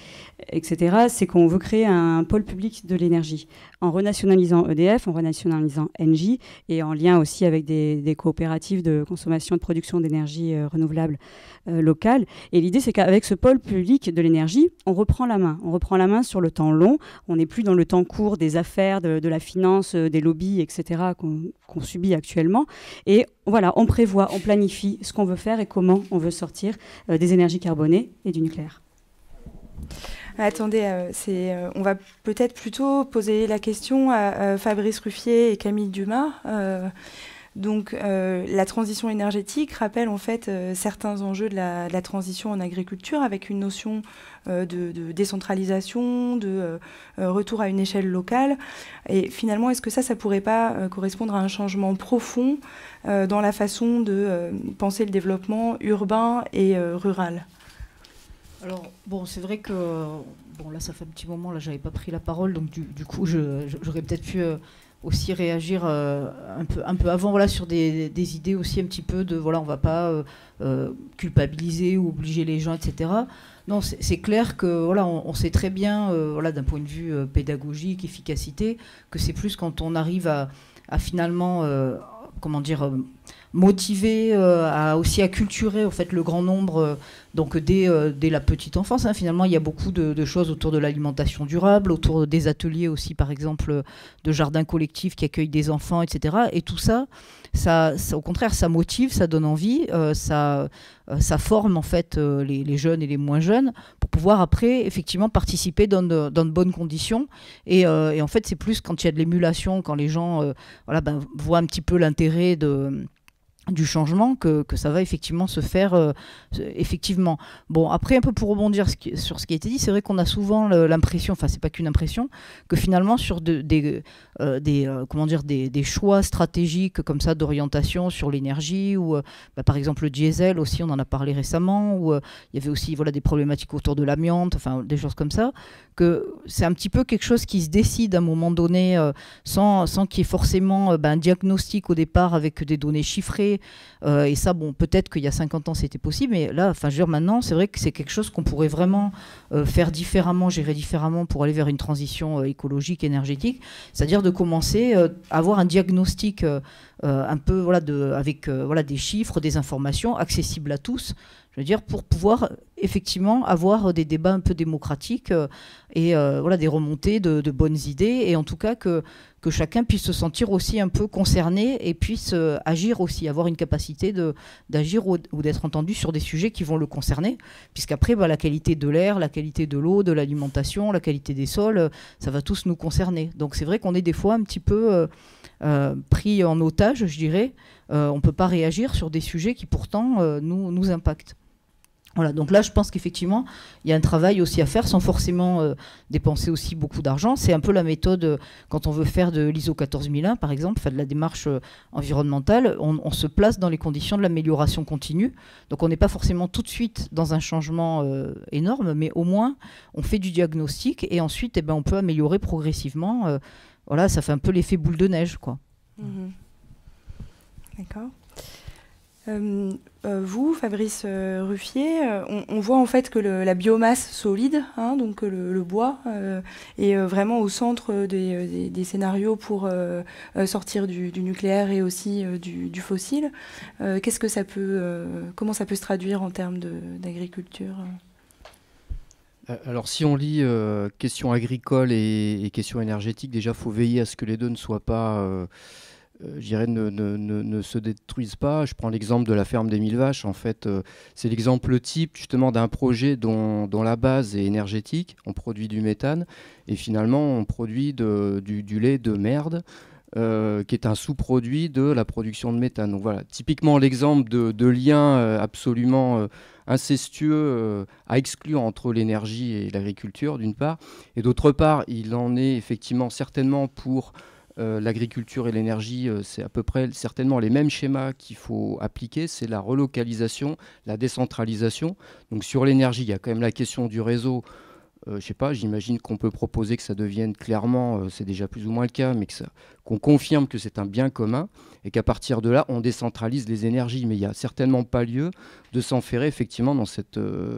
etc., c'est qu'on veut créer un pôle public de l'énergie, en renationalisant EDF, en renationalisant Engie, et en lien aussi avec des coopératives de consommation, de production d'énergie renouvelable locale. Et l'idée, c'est qu'avec ce pôle public de l'énergie, on reprend la main. On reprend la main sur le temps long. On n'est plus dans le temps court des affaires, de la finance, des lobbies, etc., qu'on subit actuellement. Et voilà, on prévoit, on planifie ce qu'on veut faire et comment on veut sortir des énergies carbonées et du nucléaire. Attendez, on va peut-être plutôt poser la question à Fabrice Ruffier et Camille Dumas. Donc, la transition énergétique rappelle en fait certains enjeux de la transition en agriculture, avec une notion de décentralisation, de retour à une échelle locale. Et finalement, est-ce que ça pourrait pas correspondre à un changement profond dans la façon de penser le développement urbain et rural ? Alors, bon, c'est vrai que... Bon, là, ça fait un petit moment, là, j'avais pas pris la parole, donc du coup, j'aurais peut-être pu aussi réagir un peu avant, voilà, sur des idées aussi un petit peu de, voilà, on va pas culpabiliser ou obliger les gens, etc. Non, c'est clair que, voilà, on sait très bien, voilà, d'un point de vue pédagogique, efficacité, que c'est plus quand on arrive à finalement, comment dire... motiver, à culturer en fait, le grand nombre, donc dès la petite enfance. Hein, finalement, il y a beaucoup de choses autour de l'alimentation durable, autour des ateliers aussi, par exemple, de jardins collectifs qui accueillent des enfants, etc. Et tout ça, au contraire, ça motive, ça donne envie, ça forme en fait les jeunes et les moins jeunes pour pouvoir après effectivement participer dans de bonnes conditions. Et en fait, c'est plus quand il y a de l'émulation, quand les gens voient un petit peu l'intérêt du changement que ça va effectivement se faire effectivement. Bon, après, un peu pour rebondir sur ce qui a été dit, c'est vrai qu'on a souvent l'impression, enfin c'est pas qu'une impression, que finalement sur des choix stratégiques comme ça d'orientation sur l'énergie, ou par exemple le diesel aussi, on en a parlé récemment, où il y avait aussi des problématiques autour de l'amiante, enfin des choses comme ça, que c'est un petit peu quelque chose qui se décide à un moment donné sans qu'il y ait forcément un diagnostic au départ avec des données chiffrées. Et ça, bon, peut-être qu'il y a 50 ans c'était possible, mais là, enfin, je veux dire, maintenant, c'est vrai que c'est quelque chose qu'on pourrait vraiment faire différemment, gérer différemment pour aller vers une transition écologique, énergétique. C'est-à-dire de commencer à avoir un diagnostic un peu avec des chiffres, des informations accessibles à tous. Je veux dire, pour pouvoir effectivement avoir des débats un peu démocratiques et des remontées de bonnes idées, et en tout cas que chacun puisse se sentir aussi un peu concerné et puisse agir aussi, avoir une capacité d'agir ou d'être entendu sur des sujets qui vont le concerner, puisqu'après, la qualité de l'air, la qualité de l'eau, de l'alimentation, la qualité des sols, ça va tous nous concerner. Donc c'est vrai qu'on est des fois un petit peu pris en otage, je dirais. On ne peut pas réagir sur des sujets qui pourtant nous impactent. Voilà, donc là, je pense qu'effectivement, il y a un travail aussi à faire sans forcément dépenser aussi beaucoup d'argent. C'est un peu la méthode quand on veut faire de l'ISO 14001, par exemple, de la démarche environnementale. On se place dans les conditions de l'amélioration continue. Donc, on n'est pas forcément tout de suite dans un changement énorme, mais au moins, on fait du diagnostic et ensuite, on peut améliorer progressivement. Voilà, ça fait un peu l'effet boule de neige, quoi. Mmh. D'accord. Vous, Fabrice Ruffier, on voit en fait que la biomasse solide, donc le bois, est vraiment au centre des scénarios pour sortir du nucléaire et aussi du fossile. Qu'est-ce que ça peut, comment ça peut se traduire en termes d'agriculture ? Alors si on lit questions agricoles et questions énergétiques, déjà il faut veiller à ce que les deux ne soient pas, je dirais, ne se détruisent pas. Je prends l'exemple de la ferme des 1000 vaches. En fait, c'est l'exemple type justement d'un projet dont la base est énergétique. On produit du méthane et finalement on produit du lait de merde. Qui est un sous-produit de la production de méthane. Donc voilà, typiquement l'exemple de lien absolument incestueux à exclure entre l'énergie et l'agriculture d'une part, et d'autre part il en est effectivement certainement pour l'agriculture et l'énergie, c'est à peu près certainement les mêmes schémas qu'il faut appliquer, c'est la relocalisation, la décentralisation. Donc sur l'énergie, il y a quand même la question du réseau. Je sais pas, j'imagine qu'on peut proposer que ça devienne clairement, c'est déjà plus ou moins le cas, mais qu'on confirme que c'est un bien commun et qu'à partir de là, on décentralise les énergies. Mais il n'y a certainement pas lieu de s'enferrer effectivement dans cette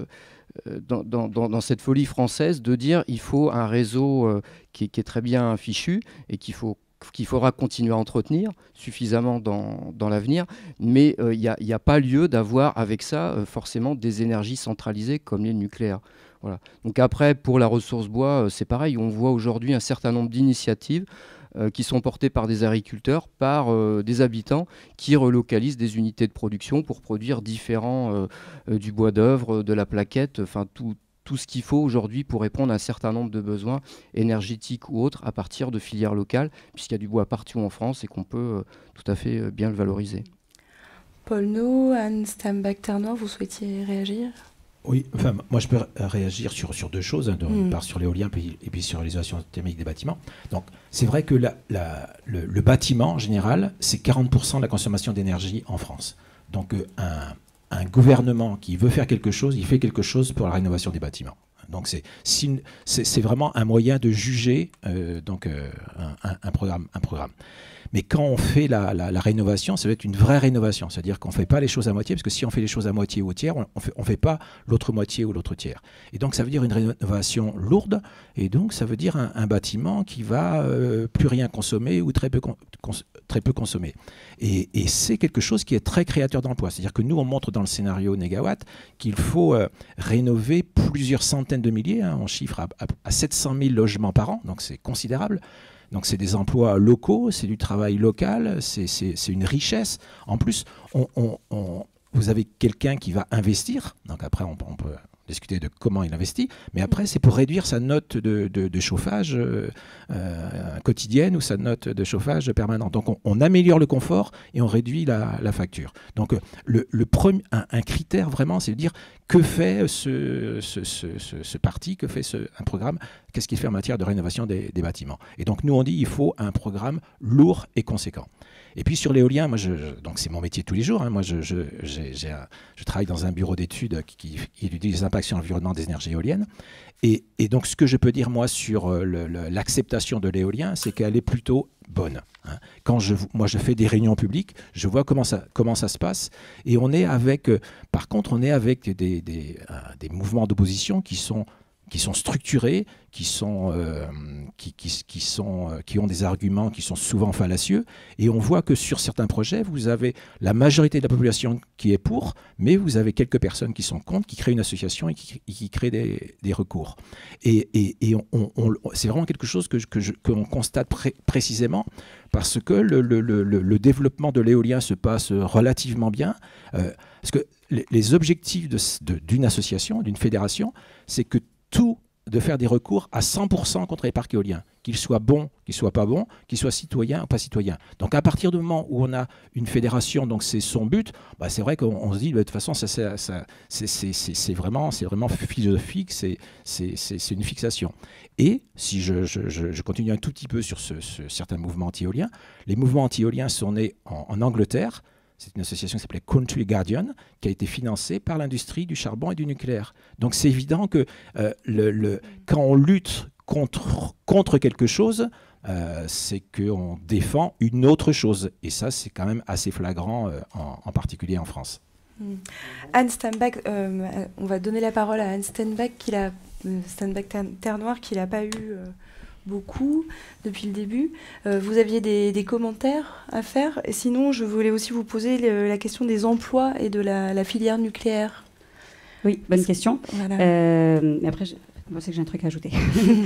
folie française de dire il faut un réseau qui est très bien fichu et qu'il faudra continuer à entretenir suffisamment dans l'avenir, mais il n'y a pas lieu d'avoir avec ça forcément des énergies centralisées comme les nucléaires. Voilà. Donc après, pour la ressource bois, c'est pareil, on voit aujourd'hui un certain nombre d'initiatives qui sont portées par des agriculteurs, par des habitants qui relocalisent des unités de production pour produire du bois d'œuvre, de la plaquette, enfin tout ce qu'il faut aujourd'hui pour répondre à un certain nombre de besoins énergétiques ou autres à partir de filières locales, puisqu'il y a du bois partout en France et qu'on peut tout à fait bien le valoriser. Paul-No, Anne Stambach-Ternoir, vous souhaitiez réagir ? Oui, enfin, moi je peux réagir sur deux choses, hein, d'une part sur l'éolien et puis sur l'isolation thermique des bâtiments. Donc c'est vrai que le bâtiment en général, c'est 40% de la consommation d'énergie en France. Donc un gouvernement qui veut faire quelque chose, il fait quelque chose pour la rénovation des bâtiments. Donc c'est vraiment un moyen de juger un programme. Mais quand on fait la rénovation, ça va être une vraie rénovation. C'est-à-dire qu'on ne fait pas les choses à moitié, parce que si on fait les choses à moitié ou au tiers, on fait pas l'autre moitié ou l'autre tiers. Et donc ça veut dire une rénovation lourde, et donc ça veut dire un bâtiment qui va plus rien consommer ou très peu consommer. Et c'est quelque chose qui est très créateur d'emplois. C'est-à-dire que nous, on montre dans le scénario Négawatt qu'il faut rénover plusieurs centaines de milliers, hein, on chiffre à 700 000 logements par an, donc c'est considérable. Donc c'est des emplois locaux, c'est du travail local, c'est une richesse. En plus, vous avez quelqu'un qui va investir, donc après on peut discuter de comment il investit, mais après c'est pour réduire sa note de chauffage quotidienne ou sa note de chauffage permanente. Donc on améliore le confort et on réduit la facture. Donc un critère vraiment, c'est de dire que fait ce parti, que fait un programme, qu'est-ce qu'il fait en matière de rénovation des bâtiments. Et donc nous on dit il faut un programme lourd et conséquent. Et puis sur l'éolien, moi donc c'est mon métier de tous les jours. Hein, moi je travaille dans un bureau d'études qui étudie les impacts sur l'environnement des énergies éoliennes. Et donc ce que je peux dire moi sur l'acceptation de l'éolien, c'est qu'elle est plutôt bonne. Hein. Quand moi je fais des réunions publiques, je vois comment ça se passe. Et on est avec, par contre, on est avec des mouvements d'opposition qui sont structurés, qui ont des arguments qui sont souvent fallacieux. Et on voit que sur certains projets, vous avez la majorité de la population qui est pour, mais vous avez quelques personnes qui sont contre, qui créent une association et qui créent des recours. Et c'est vraiment quelque chose qu'on constate précisément parce que le développement de l'éolien se passe relativement bien. Parce que les objectifs d'une association, d'une fédération, c'est que de faire des recours à 100% contre les parcs éoliens, qu'ils soient bons, qu'ils ne soient pas bons, qu'ils soient citoyens ou pas citoyens. Donc à partir du moment où on a une fédération, donc c'est son but, c'est vrai qu'on se dit de toute façon c'est vraiment philosophique, c'est une fixation. Et si je continue un tout petit peu sur certains mouvements anti-éoliens, les mouvements anti-éoliens sont nés en Angleterre. C'est une association qui s'appelait Country Guardian, qui a été financée par l'industrie du charbon et du nucléaire. Donc c'est évident que quand on lutte contre quelque chose, c'est qu'on défend une autre chose. Et ça, c'est quand même assez flagrant, en particulier en France. Anne Stambach, on va donner la parole à Anne Stambach-Ternoir, qui n'a pas eu beaucoup depuis le début. Vous aviez des commentaires à faire. Et sinon, je voulais aussi vous poser la question des emplois et de la filière nucléaire. Oui, bonne question. Voilà. Mais après, Moi, c'est que j'ai un truc à ajouter.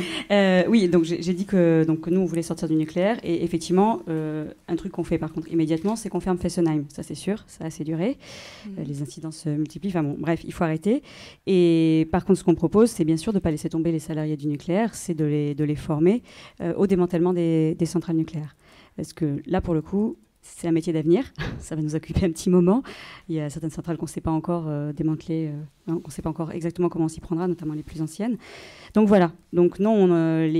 Oui, donc j'ai dit que nous, on voulait sortir du nucléaire. Et effectivement, un truc qu'on fait par contre immédiatement, c'est qu'on ferme Fessenheim. Ça, c'est sûr, ça a assez duré. Les incidents se multiplient. Enfin bon, bref, il faut arrêter. Et par contre, ce qu'on propose, c'est bien sûr de ne pas laisser tomber les salariés du nucléaire, c'est de les former au démantèlement des centrales nucléaires. Parce que là, pour le coup, c'est un métier d'avenir. Ça va nous occuper un petit moment. Il y a certaines centrales qu'on ne sait pas encore démanteler, qu'on ne sait pas encore exactement comment on s'y prendra, notamment les plus anciennes. Donc voilà. Donc non,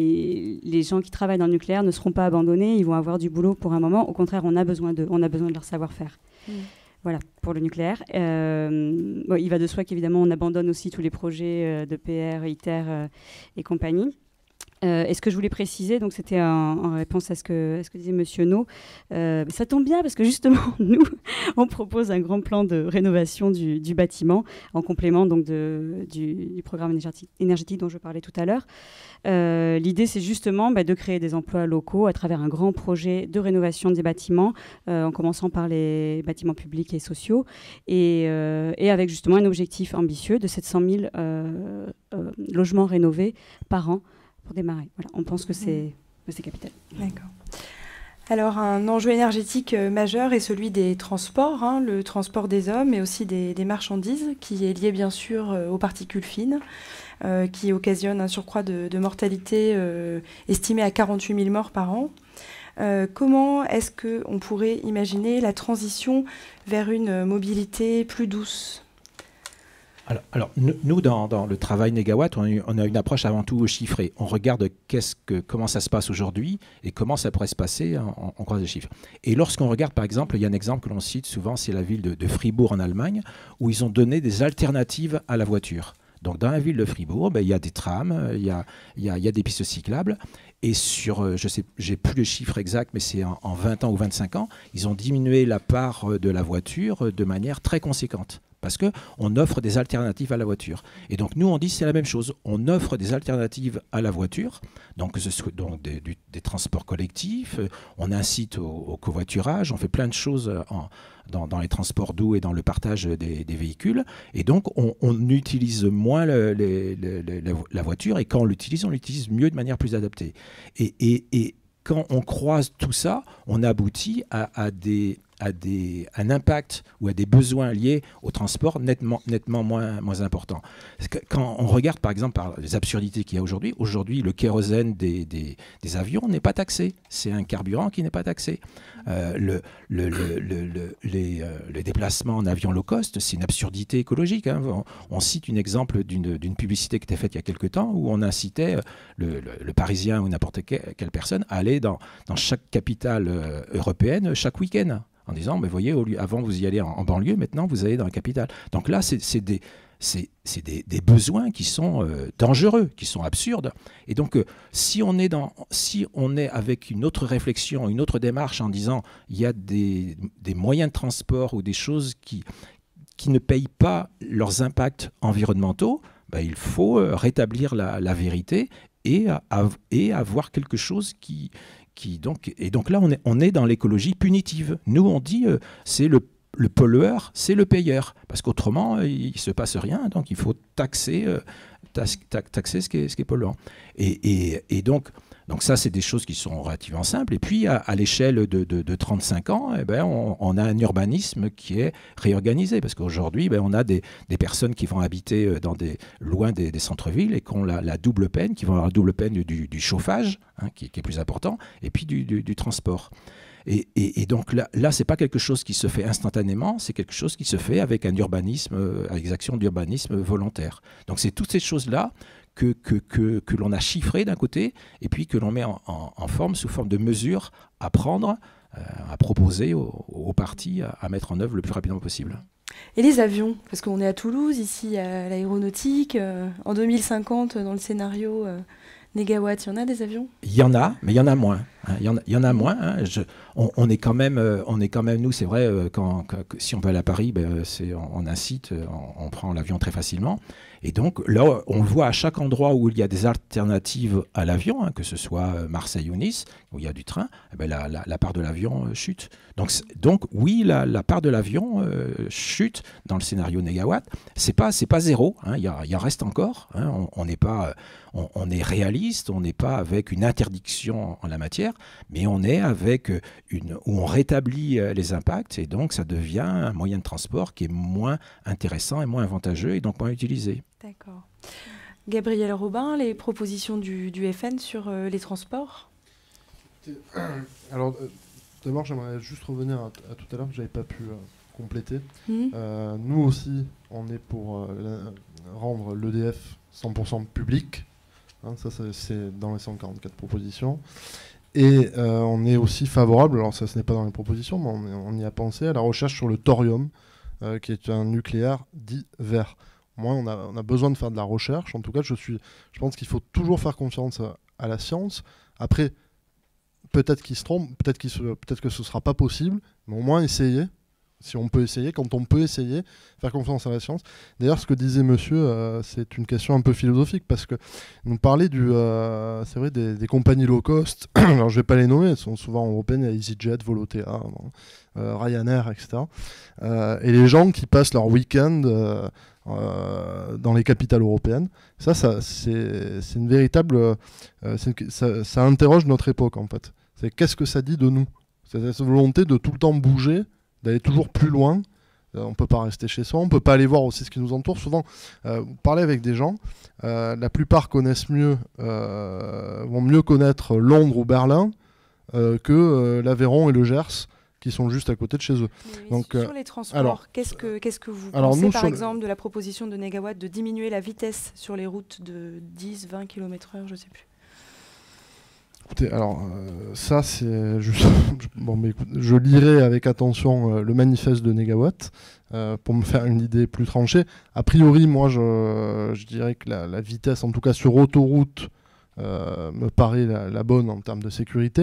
les gens qui travaillent dans le nucléaire ne seront pas abandonnés. Ils vont avoir du boulot pour un moment. Au contraire, on a besoin de leur savoir-faire. Voilà, pour le nucléaire. Bon, il va de soi qu'évidemment, on abandonne aussi tous les projets de PR, ITER et compagnie. Et ce que je voulais préciser, donc c'était en réponse à ce que disait Monsieur No, ça tombe bien parce que justement, nous, on propose un grand plan de rénovation du bâtiment en complément donc du programme énergétique dont je parlais tout à l'heure. L'idée, c'est justement de créer des emplois locaux à travers un grand projet de rénovation des bâtiments, en commençant par les bâtiments publics et sociaux, et avec justement un objectif ambitieux de 700 000 logements rénovés par an pour démarrer. Voilà, on pense que c'est capital. D'accord. Alors, un enjeu énergétique majeur est celui des transports, le transport des hommes, mais aussi des marchandises, qui est lié bien sûr aux particules fines, qui occasionne un surcroît de mortalité estimé à 48 000 morts par an. Comment est-ce qu'on pourrait imaginer la transition vers une mobilité plus douce ? Alors, nous, dans le travail Négawatt, on a une approche avant tout chiffrée. On regarde comment ça se passe aujourd'hui et comment ça pourrait se passer en croisant des chiffres. Et lorsqu'on regarde, par exemple, il y a un exemple que l'on cite souvent, c'est la ville de Fribourg en Allemagne, où ils ont donné des alternatives à la voiture. Donc, dans la ville de Fribourg, il y a des trams, il y a des pistes cyclables. Et sur, j'ai plus le chiffre exact, mais c'est en 20 ans ou 25 ans, ils ont diminué la part de la voiture de manière très conséquente. Parce qu'on offre des alternatives à la voiture. Et donc, nous, on dit c'est la même chose. On offre des alternatives à la voiture, donc que ce soit donc des transports collectifs, on incite au covoiturage, on fait plein de choses dans les transports doux et dans le partage des véhicules. Et donc, on utilise moins la voiture, et quand on l'utilise mieux de manière plus adaptée. Et quand on croise tout ça, on aboutit à un impact ou à des besoins liés au transport nettement moins importants. Quand on regarde par exemple par les absurdités qu'il y a aujourd'hui, le kérosène des avions n'est pas taxé. C'est un carburant qui n'est pas taxé. Les déplacements en avion low cost, c'est une absurdité écologique. On cite un exemple d'une publicité qui était faite il y a quelque temps où on incitait le Parisien ou n'importe quelle personne à aller dans chaque capitale européenne chaque week-end, en disant, mais voyez, avant vous y allez en banlieue, maintenant vous allez dans la capitale. Donc là, c'est des besoins qui sont dangereux, qui sont absurdes. Et donc, si on est avec une autre réflexion, une autre démarche en disant, il y a des moyens de transport ou des choses qui ne payent pas leurs impacts environnementaux, il faut rétablir la vérité et avoir quelque chose et donc là, on est dans l'écologie punitive. Nous, on dit c'est le pollueur, c'est le payeur. Parce qu'autrement, il ne se passe rien. Donc, il faut taxer ce qui est polluant. Et donc ça, c'est des choses qui sont relativement simples. Et puis, à l'échelle de 35 ans, on a un urbanisme qui est réorganisé. Parce qu'aujourd'hui, on a des personnes qui vont habiter loin des centres-villes et qui ont la double peine, qui vont avoir la double peine du chauffage, qui est plus important, et puis du transport. Et donc là, c'est pas quelque chose qui se fait instantanément, c'est quelque chose qui se fait avec un urbanisme, avec des actions d'urbanisme volontaires. Donc c'est toutes ces choses-là que l'on a chiffrées d'un côté, et puis que l'on met en forme, sous forme de mesures à prendre, à proposer aux parties à mettre en œuvre le plus rapidement possible. Et les avions, parce qu'on est à Toulouse, ici à l'aéronautique, en 2050, dans le scénario Négawatt, il y en a des avions ? Il y en a, mais il y en a moins. hein. Il y en a moins. Hein. On est quand même, nous, c'est vrai, si on va à Paris, on incite, on prend l'avion très facilement. Et donc là, on le voit à chaque endroit où il y a des alternatives à l'avion, hein, que ce soit Marseille ou Nice, où il y a du train, la part de l'avion chute. Donc oui, la part de l'avion chute dans le scénario négawatt. C'est pas zéro, hein, il y en reste encore. Hein, on est réaliste, on n'est pas avec une interdiction en la matière, mais on est avec où on rétablit les impacts, et donc ça devient un moyen de transport qui est moins intéressant et moins avantageux, et donc moins utilisé. D'accord. Gabriel Robin, les propositions du FN sur les transports? Alors, d'abord, j'aimerais juste revenir à tout à l'heure, que je n'avais pas pu compléter. Nous aussi, on est pour rendre l'EDF 100% public. Hein, ça, c'est dans les 144 propositions. Et on est aussi favorable, alors ça, ce n'est pas dans les propositions, mais on y a pensé, à la recherche sur le thorium, qui est un nucléaire dit vert. Moi, on a besoin de faire de la recherche. En tout cas, je pense qu'il faut toujours faire confiance à la science. Après, peut-être qu'il se trompe, peut-être que ce ne sera pas possible, mais au moins essayer. Si on peut essayer, quand on peut essayer, faire confiance à la science. D'ailleurs, ce que disait monsieur, c'est une question un peu philosophique, parce que nous parlait c'est vrai, des compagnies low cost. Alors, je ne vais pas les nommer, elles sont souvent européennes, il y a EasyJet, Volotea, Ryanair, etc. Et les gens qui passent leur week-end dans les capitales européennes, ça c'est une véritable... ça interroge notre époque, en fait. C'est qu'est-ce que ça dit de nous? C'est cette volonté de tout le temps bouger, d'aller toujours plus loin. On ne peut pas rester chez soi, on ne peut pas aller voir aussi ce qui nous entoure. Souvent, vous parlez avec des gens, la plupart connaissent vont mieux connaître Londres ou Berlin que l'Aveyron et le Gers, qui sont juste à côté de chez eux. Donc, sur les transports, qu'est-ce que vous pensez, par exemple, de la proposition de Négawatt de diminuer la vitesse sur les routes de 10-20 km/h, je ne sais plus? Écoutez, alors ça c'est juste... je lirai avec attention le manifeste de Négawatt pour me faire une idée plus tranchée. A priori, moi je dirais que la vitesse, en tout cas sur autoroute, me paraît la bonne en termes de sécurité.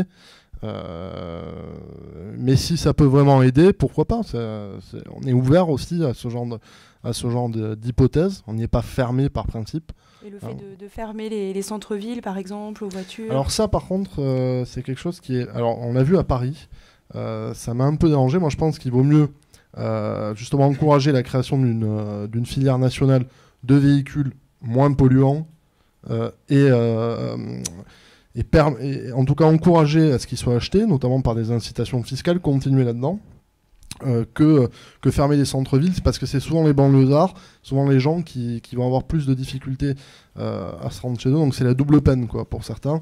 Mais si ça peut vraiment aider, pourquoi pas? On est ouvert aussi à ce genre d'hypothèse. On n'y est pas fermé par principe. Et le fait de fermer les centres-villes, par exemple, aux voitures? Alors ça, par contre, c'est quelque chose qui est... Alors, on l'a vu à Paris. Ça m'a un peu dérangé. Moi, je pense qu'il vaut mieux justement encourager la création d'une filière nationale de véhicules moins polluants et en tout cas encourager à ce qu'ils soient achetés, notamment par des incitations fiscales, continuer là-dedans. Que fermer les centres-villes, parce que c'est souvent les banlieusards, souvent les gens qui vont avoir plus de difficultés à se rendre chez eux, donc c'est la double peine quoi, pour certains.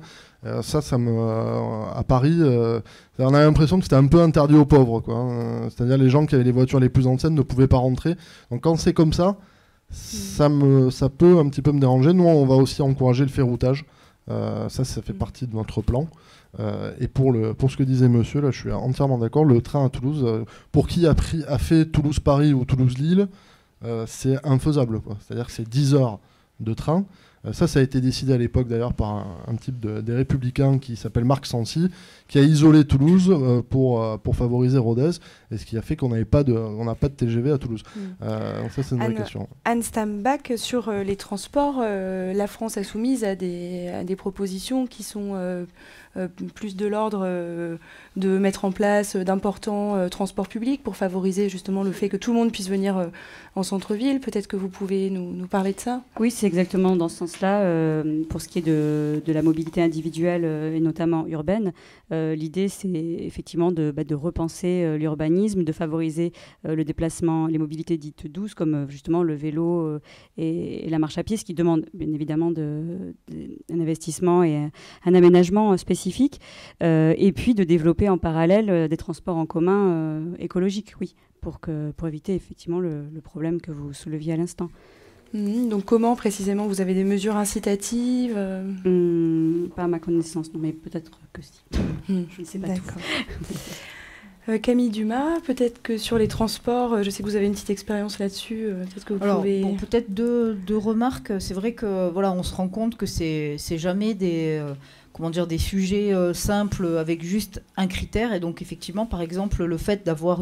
À Paris, on a l'impression que c'était un peu interdit aux pauvres, quoi, hein. C'est-à-dire les gens qui avaient les voitures les plus anciennes ne pouvaient pas rentrer. Donc quand c'est comme ça, ça peut un petit peu me déranger. Nous, on va aussi encourager le ferroutage. Ça fait partie de notre plan. Et pour ce que disait monsieur, là, je suis entièrement d'accord. Le train à Toulouse, pour qui a fait Toulouse-Paris ou Toulouse-Lille, c'est infaisable, quoi. C'est-à-dire que c'est 10 heures de train. Ça a été décidé à l'époque d'ailleurs par un type des Républicains qui s'appelle Marc Sancy, qui a isolé Toulouse pour favoriser Rodez, et ce qui a fait qu'on n'a pas de TGV à Toulouse. Donc ça, c'est une vraie question. Anne Stambach, sur les transports, la France insoumise a des propositions qui sont plus de l'ordre de mettre en place d'importants transports publics pour favoriser justement le fait que tout le monde puisse venir en centre-ville. Peut-être que vous pouvez nous parler de ça? Oui, c'est exactement dans ce sens-là. Pour ce qui est de la mobilité individuelle et notamment urbaine, l'idée c'est effectivement de repenser l'urbanisme, de favoriser le déplacement, les mobilités dites douces, comme justement le vélo et la marche à pied, ce qui demande bien évidemment un investissement et un aménagement spécifique, et puis de développer en parallèle des transports en commun écologiques, oui, pour éviter effectivement le problème que vous souleviez à l'instant. Donc comment précisément? Vous avez des mesures incitatives? Pas à ma connaissance, non, mais peut-être que si. Je ne sais pas. D'accord. Camille Dumas, peut-être que sur les transports, je sais que vous avez une petite expérience là-dessus, peut-être que vous pouvez... peut-être deux remarques. C'est vrai que voilà, on se rend compte que c'est jamais comment dire, des sujets simples avec juste un critère. Et donc effectivement, par exemple, le fait d'avoir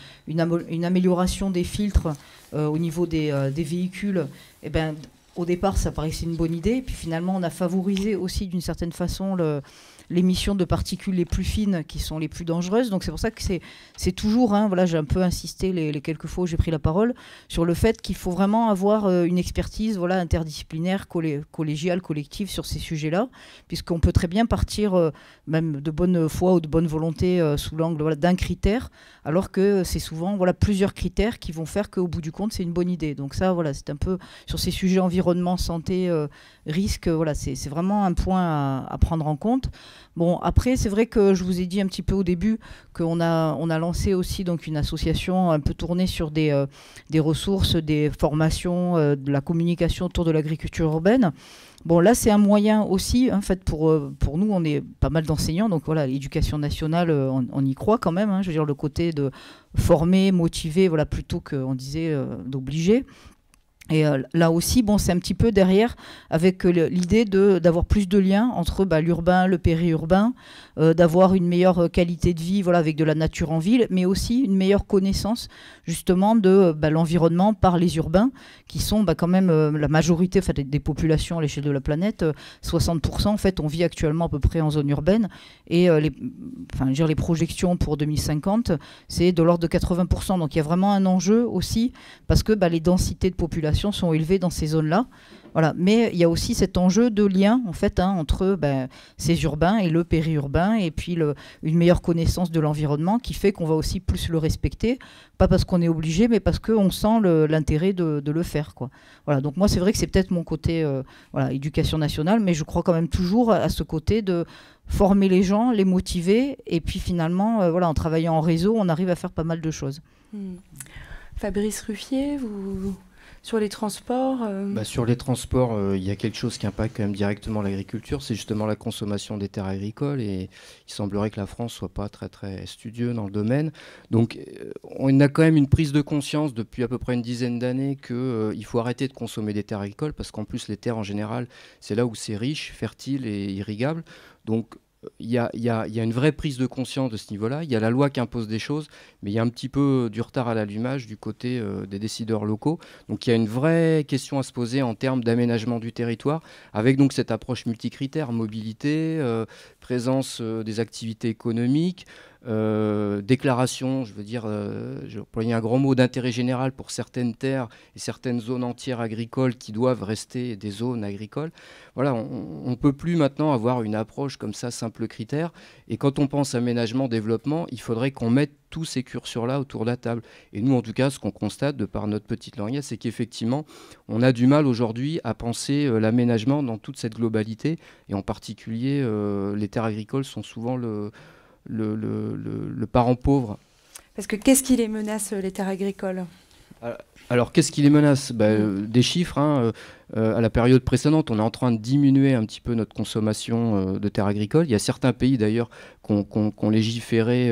une amélioration des filtres au niveau des véhicules, eh ben, au départ, ça paraissait une bonne idée. Puis finalement, on a favorisé aussi d'une certaine façon l'émission de particules les plus fines qui sont les plus dangereuses. Donc c'est pour ça que c'est toujours, hein, voilà, j'ai un peu insisté les quelques fois où j'ai pris la parole, sur le fait qu'il faut vraiment avoir une expertise, voilà, interdisciplinaire, collégiale, collective sur ces sujets-là, puisqu'on peut très bien partir même de bonne foi ou de bonne volonté sous l'angle, voilà, d'un critère, alors que c'est souvent, voilà, plusieurs critères qui vont faire qu'au bout du compte, c'est une bonne idée. Donc ça, voilà, c'est un peu sur ces sujets environnement, santé, risque, voilà, c'est vraiment un point à prendre en compte. Bon, après, c'est vrai que je vous ai dit un petit peu au début qu'on a lancé aussi donc une association un peu tournée sur des ressources, des formations, de la communication autour de l'agriculture urbaine. Bon, là, c'est un moyen aussi, en fait, pour nous, on est pas mal d'enseignants, donc voilà, l'éducation nationale, on y croit quand même, hein, je veux dire, le côté de former, motiver, voilà, plutôt qu'on disait d'obliger. Et là aussi, bon, c'est un petit peu derrière avec l'idée d'avoir plus de liens entre l'urbain, le périurbain, d'avoir une meilleure qualité de vie, voilà, avec de la nature en ville, mais aussi une meilleure connaissance justement de l'environnement par les urbains, qui sont quand même la majorité, en fait, des populations à l'échelle de la planète. 60%, en fait, on vit actuellement à peu près en zone urbaine, et les projections pour 2050, c'est de l'ordre de 80%. Donc il y a vraiment un enjeu aussi, parce que les densités de population sont élevées dans ces zones-là. Voilà. Mais il y a aussi cet enjeu de lien, en fait, hein, entre ces urbains et le périurbain, et puis une meilleure connaissance de l'environnement qui fait qu'on va aussi plus le respecter, pas parce qu'on est obligé, mais parce qu'on sent l'intérêt de le faire, quoi. Voilà. Donc moi, c'est vrai que c'est peut-être mon côté éducation nationale, mais je crois quand même toujours à ce côté de former les gens, les motiver, et puis finalement, en travaillant en réseau, on arrive à faire pas mal de choses. Fabrice Ruffier, sur les transports Sur les transports, il y a quelque chose qui impacte quand même directement l'agriculture, c'est justement la consommation des terres agricoles, et il semblerait que la France soit pas très très studieux dans le domaine. Donc on a quand même une prise de conscience depuis à peu près une dizaine d'années qu'il faut arrêter de consommer des terres agricoles, parce qu'en plus les terres en général, c'est là où c'est riche, fertile et irrigable. Donc il y a une vraie prise de conscience de ce niveau-là. Il y a la loi qui impose des choses, mais il y a un petit peu du retard à l'allumage du côté des décideurs locaux. Donc il y a une vraie question à se poser en termes d'aménagement du territoire, avec donc cette approche multicritère, mobilité, présence des activités économiques, déclaration, je veux dire, je emploie un grand mot, d'intérêt général pour certaines terres et certaines zones entières agricoles qui doivent rester des zones agricoles. Voilà, on ne peut plus maintenant avoir une approche comme ça, simple critère. Et quand on pense aménagement, développement, il faudrait qu'on mette tous ces curseurs-là autour de la table. Et nous, en tout cas, ce qu'on constate de par notre petite langue, c'est qu'effectivement, on a du mal aujourd'hui à penser l'aménagement dans toute cette globalité. Et en particulier, les terres agricoles sont souvent le parent pauvre. Parce que qu'est-ce qui les menace, les terres agricoles ? Alors, qu'est-ce qui les menace ? Des chiffres. Hein, à la période précédente, on est en train de diminuer un petit peu notre consommation de terres agricoles. Il y a certains pays, d'ailleurs, qui ont légiféré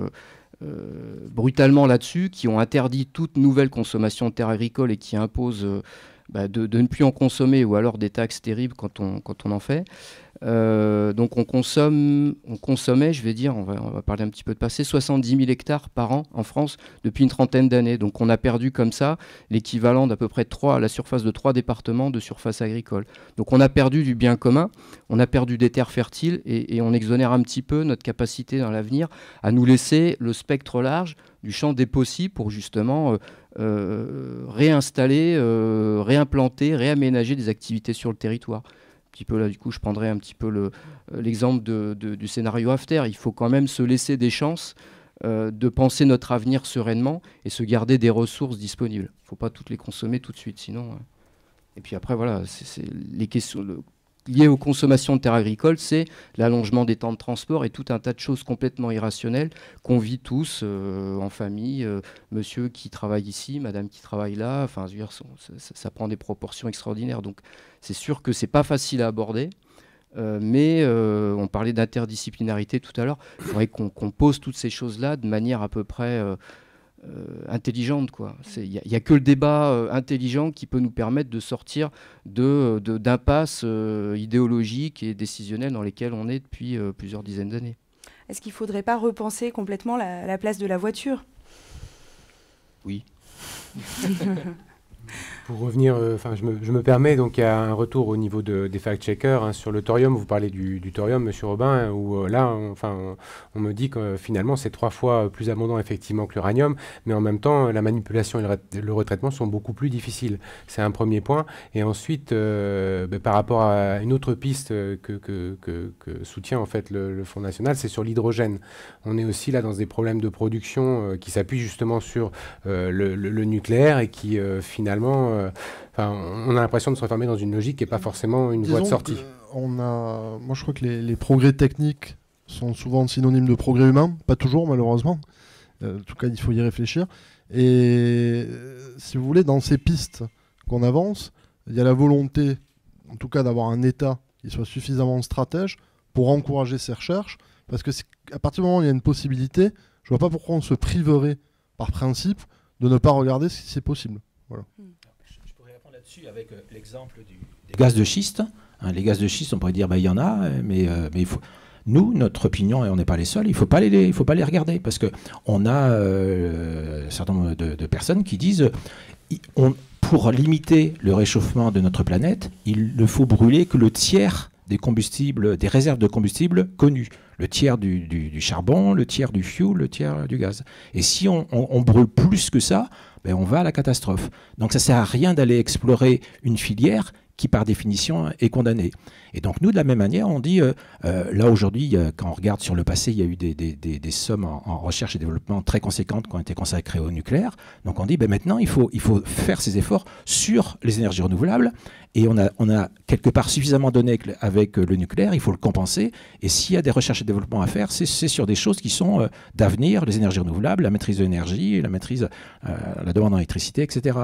brutalement là-dessus, qui ont interdit toute nouvelle consommation de terres agricoles et qui imposent de ne plus en consommer, ou alors des taxes terribles quand on en fait. Donc on consommait, je vais dire, on va parler un petit peu de passé, 70 000 hectares par an en France depuis une trentaine d'années. Donc on a perdu comme ça l'équivalent d'à peu près la surface de 3 départements de surface agricole. Donc on a perdu du bien commun, on a perdu des terres fertiles, et on exonère un petit peu notre capacité dans l'avenir à nous laisser le spectre large du champ des possibles pour justement réinstaller, réimplanter, réaménager des activités sur le territoire. Petit peu là, du coup, je prendrais un petit peu l'exemple du scénario after. Il faut quand même se laisser des chances de penser notre avenir sereinement et se garder des ressources disponibles. Il ne faut pas toutes les consommer tout de suite, sinon. Et puis après, voilà, c'est les questions liées aux consommations de terres agricoles, c'est l'allongement des temps de transport et tout un tas de choses complètement irrationnelles qu'on vit tous en famille. Monsieur qui travaille ici, madame qui travaille là. Enfin, je veux dire, ça prend des proportions extraordinaires. Donc, c'est sûr que c'est pas facile à aborder. Mais on parlait d'interdisciplinarité tout à l'heure. Il faudrait qu'on pose toutes ces choses-là de manière à peu près intelligente, quoi. Il n'y a que le débat intelligent qui peut nous permettre de sortir d'impasses idéologiques et décisionnelles dans lesquelles on est depuis plusieurs dizaines d'années. Est-ce qu'il ne faudrait pas repenser complètement la place de la voiture? Oui. Pour revenir, je me permets, donc il y a un retour au niveau des fact-checkers hein, sur le thorium. Vous parlez du thorium, monsieur Robin, où là, on me dit que finalement c'est 3 fois plus abondant effectivement que l'uranium, mais en même temps, la manipulation et le retraitement sont beaucoup plus difficiles. C'est un premier point. Et ensuite, par rapport à une autre piste que soutient en fait le Fonds national, c'est sur l'hydrogène. On est aussi là dans des problèmes de production qui s'appuient justement sur le nucléaire et qui finalement on a l'impression de se refermer dans une logique qui n'est pas forcément une voie de sortie. Moi, je crois que les progrès techniques sont souvent synonymes de progrès humain, pas toujours malheureusement. En tout cas, il faut y réfléchir. Et si vous voulez, dans ces pistes qu'on avance, il y a la volonté, en tout cas, d'avoir un État qui soit suffisamment stratège pour encourager ces recherches, parce que à partir du moment où il y a une possibilité, je ne vois pas pourquoi on se priverait, par principe, de ne pas regarder si c'est possible. Voilà. Je pourrais répondre là-dessus avec l'exemple des gaz de schiste. Hein, les gaz de schiste, on pourrait dire il y en a, mais il faut. Nous, notre opinion, et on n'est pas les seuls, il ne faut pas les regarder, parce qu'on a un certain nombre de personnes qui disent pour limiter le réchauffement de notre planète, il ne faut brûler que le tiers des combustibles, des réserves de combustibles connues. Le tiers du charbon, le tiers du fuel, le tiers du gaz. Et si on brûle plus que ça, on va à la catastrophe. Donc ça ne sert à rien d'aller explorer une filière qui par définition est condamnée. Et donc nous, de la même manière, on dit, là aujourd'hui, quand on regarde sur le passé, il y a eu des sommes en recherche et développement très conséquentes qui ont été consacrées au nucléaire. Donc on dit, maintenant, il faut faire ces efforts sur les énergies renouvelables. Et on a quelque part suffisamment donné avec le nucléaire, il faut le compenser. Et s'il y a des recherches et développements à faire, c'est sur des choses qui sont d'avenir, les énergies renouvelables, la maîtrise de l'énergie, la maîtrise, la demande en électricité, etc.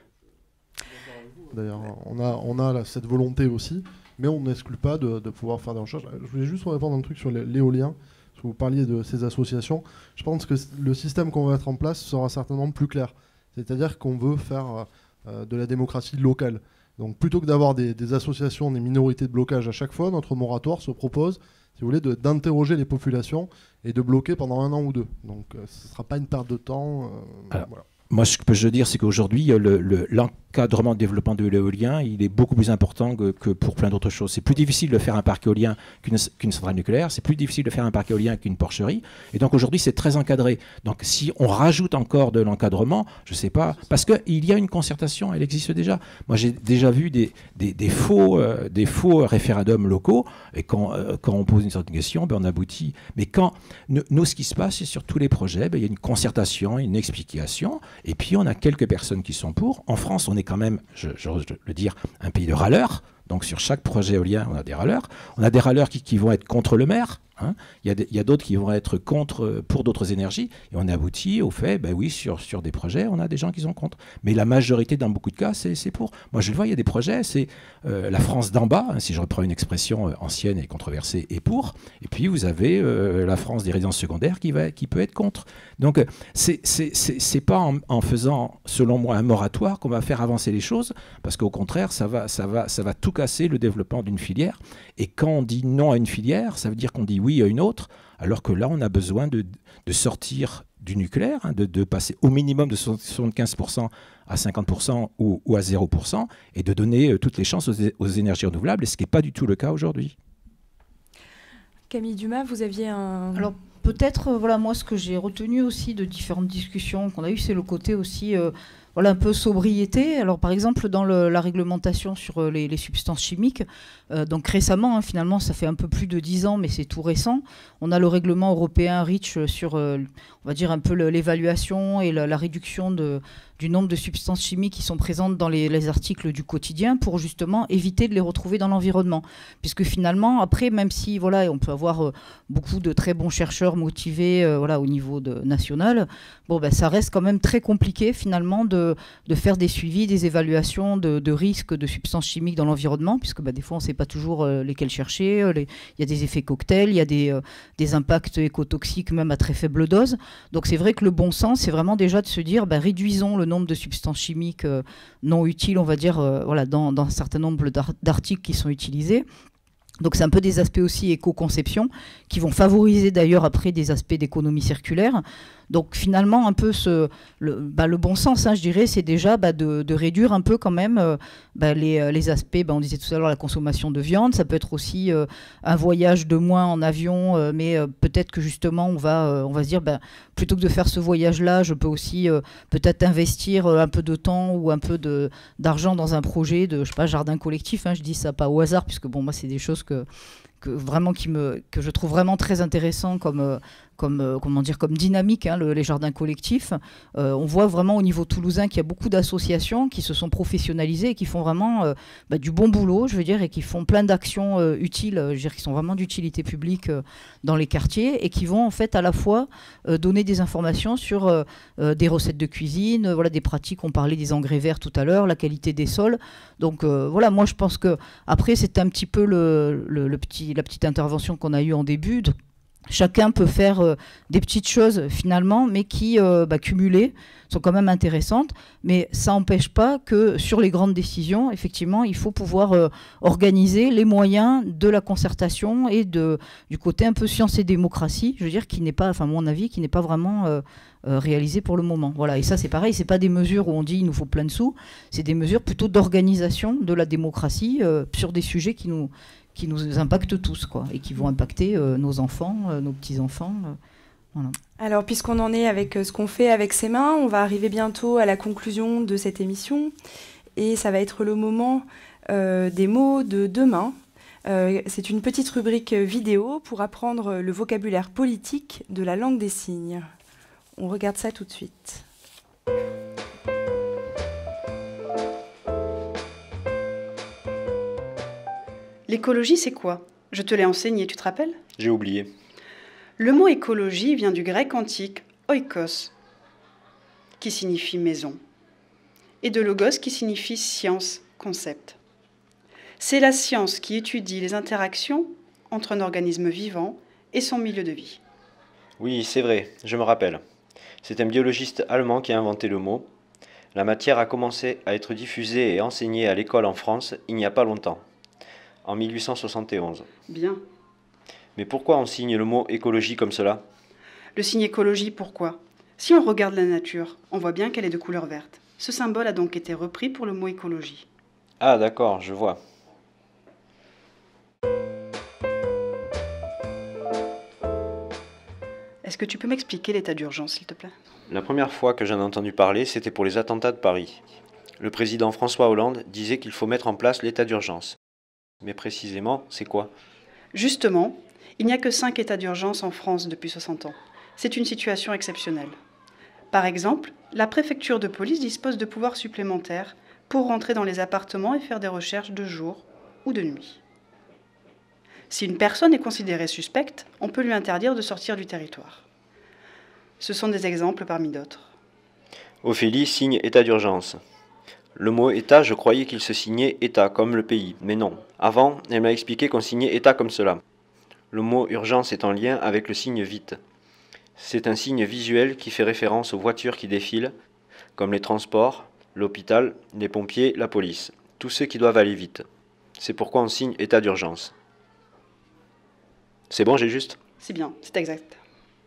D'ailleurs, on a cette volonté aussi, mais on n'exclut pas de pouvoir faire des recherches. Je voulais juste répondre un truc sur l'éolien, parce que vous parliez de ces associations. Je pense que le système qu'on va mettre en place sera certainement plus clair. C'est-à-dire qu'on veut faire de la démocratie locale. Donc plutôt que d'avoir des associations, des minorités de blocage à chaque fois, notre moratoire se propose, si vous voulez, d'interroger les populations et de bloquer pendant 1 an ou 2. Donc ce ne sera pas une perte de temps. Voilà. Moi, ce que je peux dire, c'est qu'aujourd'hui, l'encadrement de développement de l'éolien, il est beaucoup plus important que pour plein d'autres choses. C'est plus difficile de faire un parc éolien qu'une centrale nucléaire, c'est plus difficile de faire un parc éolien qu'une porcherie. Et donc aujourd'hui, c'est très encadré. Donc si on rajoute encore de l'encadrement, je ne sais pas, parce qu'il y a une concertation, elle existe déjà. Moi, j'ai déjà vu des faux référendums locaux, et quand on pose une certaine question, on aboutit. Mais nous, ce qui se passe, c'est sur tous les projets, il y a une concertation, une explication. Et puis, on a quelques personnes qui sont pour. En France, on est quand même, j'ose le dire, un pays de râleurs. Donc, sur chaque projet éolien, on a des râleurs. On a des râleurs qui vont être contre le maire. Hein. Il y a d'autres qui vont être pour d'autres énergies. Et on aboutit au fait, oui, sur des projets, on a des gens qui sont contre. Mais la majorité, dans beaucoup de cas, c'est pour. Moi, je le vois, il y a des projets, c'est la France d'en bas, hein, si je reprends une expression ancienne et controversée, est pour. Et puis, vous avez la France des résidences secondaires qui peut être contre. Donc, c'est pas en faisant, selon moi, un moratoire qu'on va faire avancer les choses, parce qu'au contraire, ça va tout casser le développement d'une filière. Et quand on dit non à une filière, ça veut dire qu'on dit oui à une autre, alors que là, on a besoin de sortir du nucléaire, hein, de passer au minimum de 75% à 50% ou à 0%, et de donner toutes les chances aux énergies renouvelables, et ce qui n'est pas du tout le cas aujourd'hui. Camille Dumas, vous aviez un... Alors peut-être, moi, ce que j'ai retenu aussi de différentes discussions qu'on a eues, c'est le côté aussi... un peu sobriété. Alors, par exemple, dans la réglementation sur les substances chimiques, donc récemment, finalement, ça fait un peu plus de 10 ans, mais c'est tout récent, on a le règlement européen REACH sur, on va dire, un peu l'évaluation et la réduction de du nombre de substances chimiques qui sont présentes dans les articles du quotidien pour justement éviter de les retrouver dans l'environnement. Puisque finalement, après, même si voilà, on peut avoir beaucoup de très bons chercheurs motivés voilà, au niveau national, bon, ben, ça reste quand même très compliqué finalement de faire des suivis, des évaluations de risques de substances chimiques dans l'environnement, puisque ben, des fois on ne sait pas toujours lesquels chercher, il y a des effets cocktails, il y a des impacts écotoxiques même à très faible dose. Donc c'est vrai que le bon sens, c'est vraiment déjà de se dire ben, réduisons le nombre de substances chimiques non utiles, on va dire, voilà, dans un certain nombre d'articles qui sont utilisés. Donc c'est un peu des aspects aussi éco-conception qui vont favoriser d'ailleurs après des aspects d'économie circulaire. Donc finalement un peu le bon sens, hein, je dirais, c'est déjà de réduire un peu quand même les aspects, on disait tout à l'heure la consommation de viande, ça peut être aussi un voyage de moins en avion, mais peut-être que justement on va se dire plutôt que de faire ce voyage-là, je peux aussi peut-être investir un peu de temps ou un peu d'argent dans un projet de, je sais pas, jardin collectif, hein, je dis ça pas au hasard, puisque bon, moi c'est des choses que je trouve vraiment très intéressant comme dynamique, hein, les jardins collectifs. On voit vraiment au niveau toulousain qu'il y a beaucoup d'associations qui se sont professionnalisées et qui font vraiment du bon boulot, je veux dire, et qui font plein d'actions utiles, je veux dire, qui sont vraiment d'utilité publique dans les quartiers et qui vont en fait à la fois donner des informations sur des recettes de cuisine, voilà, des pratiques, on parlait des engrais verts tout à l'heure, la qualité des sols. Donc voilà, moi je pense que après c'est un petit peu la petite intervention qu'on a eue en début. Chacun peut faire des petites choses finalement, mais qui, cumulées, sont quand même intéressantes. Mais ça n'empêche pas que sur les grandes décisions, effectivement, il faut pouvoir organiser les moyens de la concertation et du côté un peu science et démocratie, je veux dire, qui n'est pas, enfin, à mon avis, qui n'est pas vraiment réalisé pour le moment. Voilà. Et ça, c'est pareil, c'est pas des mesures où on dit il nous faut plein de sous, c'est des mesures plutôt d'organisation de la démocratie sur des sujets qui nous impactent tous, quoi, et qui vont impacter nos enfants, nos petits-enfants. Voilà. Alors, puisqu'on en est avec ce qu'on fait avec ses mains, on va arriver bientôt à la conclusion de cette émission. Et ça va être le moment des mots de demain. C'est une petite rubrique vidéo pour apprendre le vocabulaire politique de la langue des signes. On regarde ça tout de suite. L'écologie, c'est quoi? Je te l'ai enseigné, tu te rappelles? J'ai oublié. Le mot écologie vient du grec antique oikos, qui signifie maison, et de logos qui signifie science, concept. C'est la science qui étudie les interactions entre un organisme vivant et son milieu de vie. Oui, c'est vrai, je me rappelle. C'est un biologiste allemand qui a inventé le mot. La matière a commencé à être diffusée et enseignée à l'école en France il n'y a pas longtemps. En 1871. Bien. Mais pourquoi on signe le mot écologie comme cela? Le signe écologie, pourquoi? Si on regarde la nature, on voit bien qu'elle est de couleur verte. Ce symbole a donc été repris pour le mot écologie. Ah d'accord, je vois. Est-ce que tu peux m'expliquer l'état d'urgence, s'il te plaît? La première fois que j'en ai entendu parler, c'était pour les attentats de Paris. Le président François Hollande disait qu'il faut mettre en place l'état d'urgence. Mais précisément, c'est quoi? Justement, il n'y a que 5 états d'urgence en France depuis 60 ans. C'est une situation exceptionnelle. Par exemple, la préfecture de police dispose de pouvoirs supplémentaires pour rentrer dans les appartements et faire des recherches de jour ou de nuit. Si une personne est considérée suspecte, on peut lui interdire de sortir du territoire. Ce sont des exemples parmi d'autres. Ophélie signe état d'urgence. Le mot État, je croyais qu'il se signait État, comme le pays, mais non. Avant, elle m'a expliqué qu'on signait État comme cela. Le mot urgence est en lien avec le signe vite. C'est un signe visuel qui fait référence aux voitures qui défilent, comme les transports, l'hôpital, les pompiers, la police, tous ceux qui doivent aller vite. C'est pourquoi on signe État d'urgence. C'est bon, j'ai juste? C'est bien, c'est exact.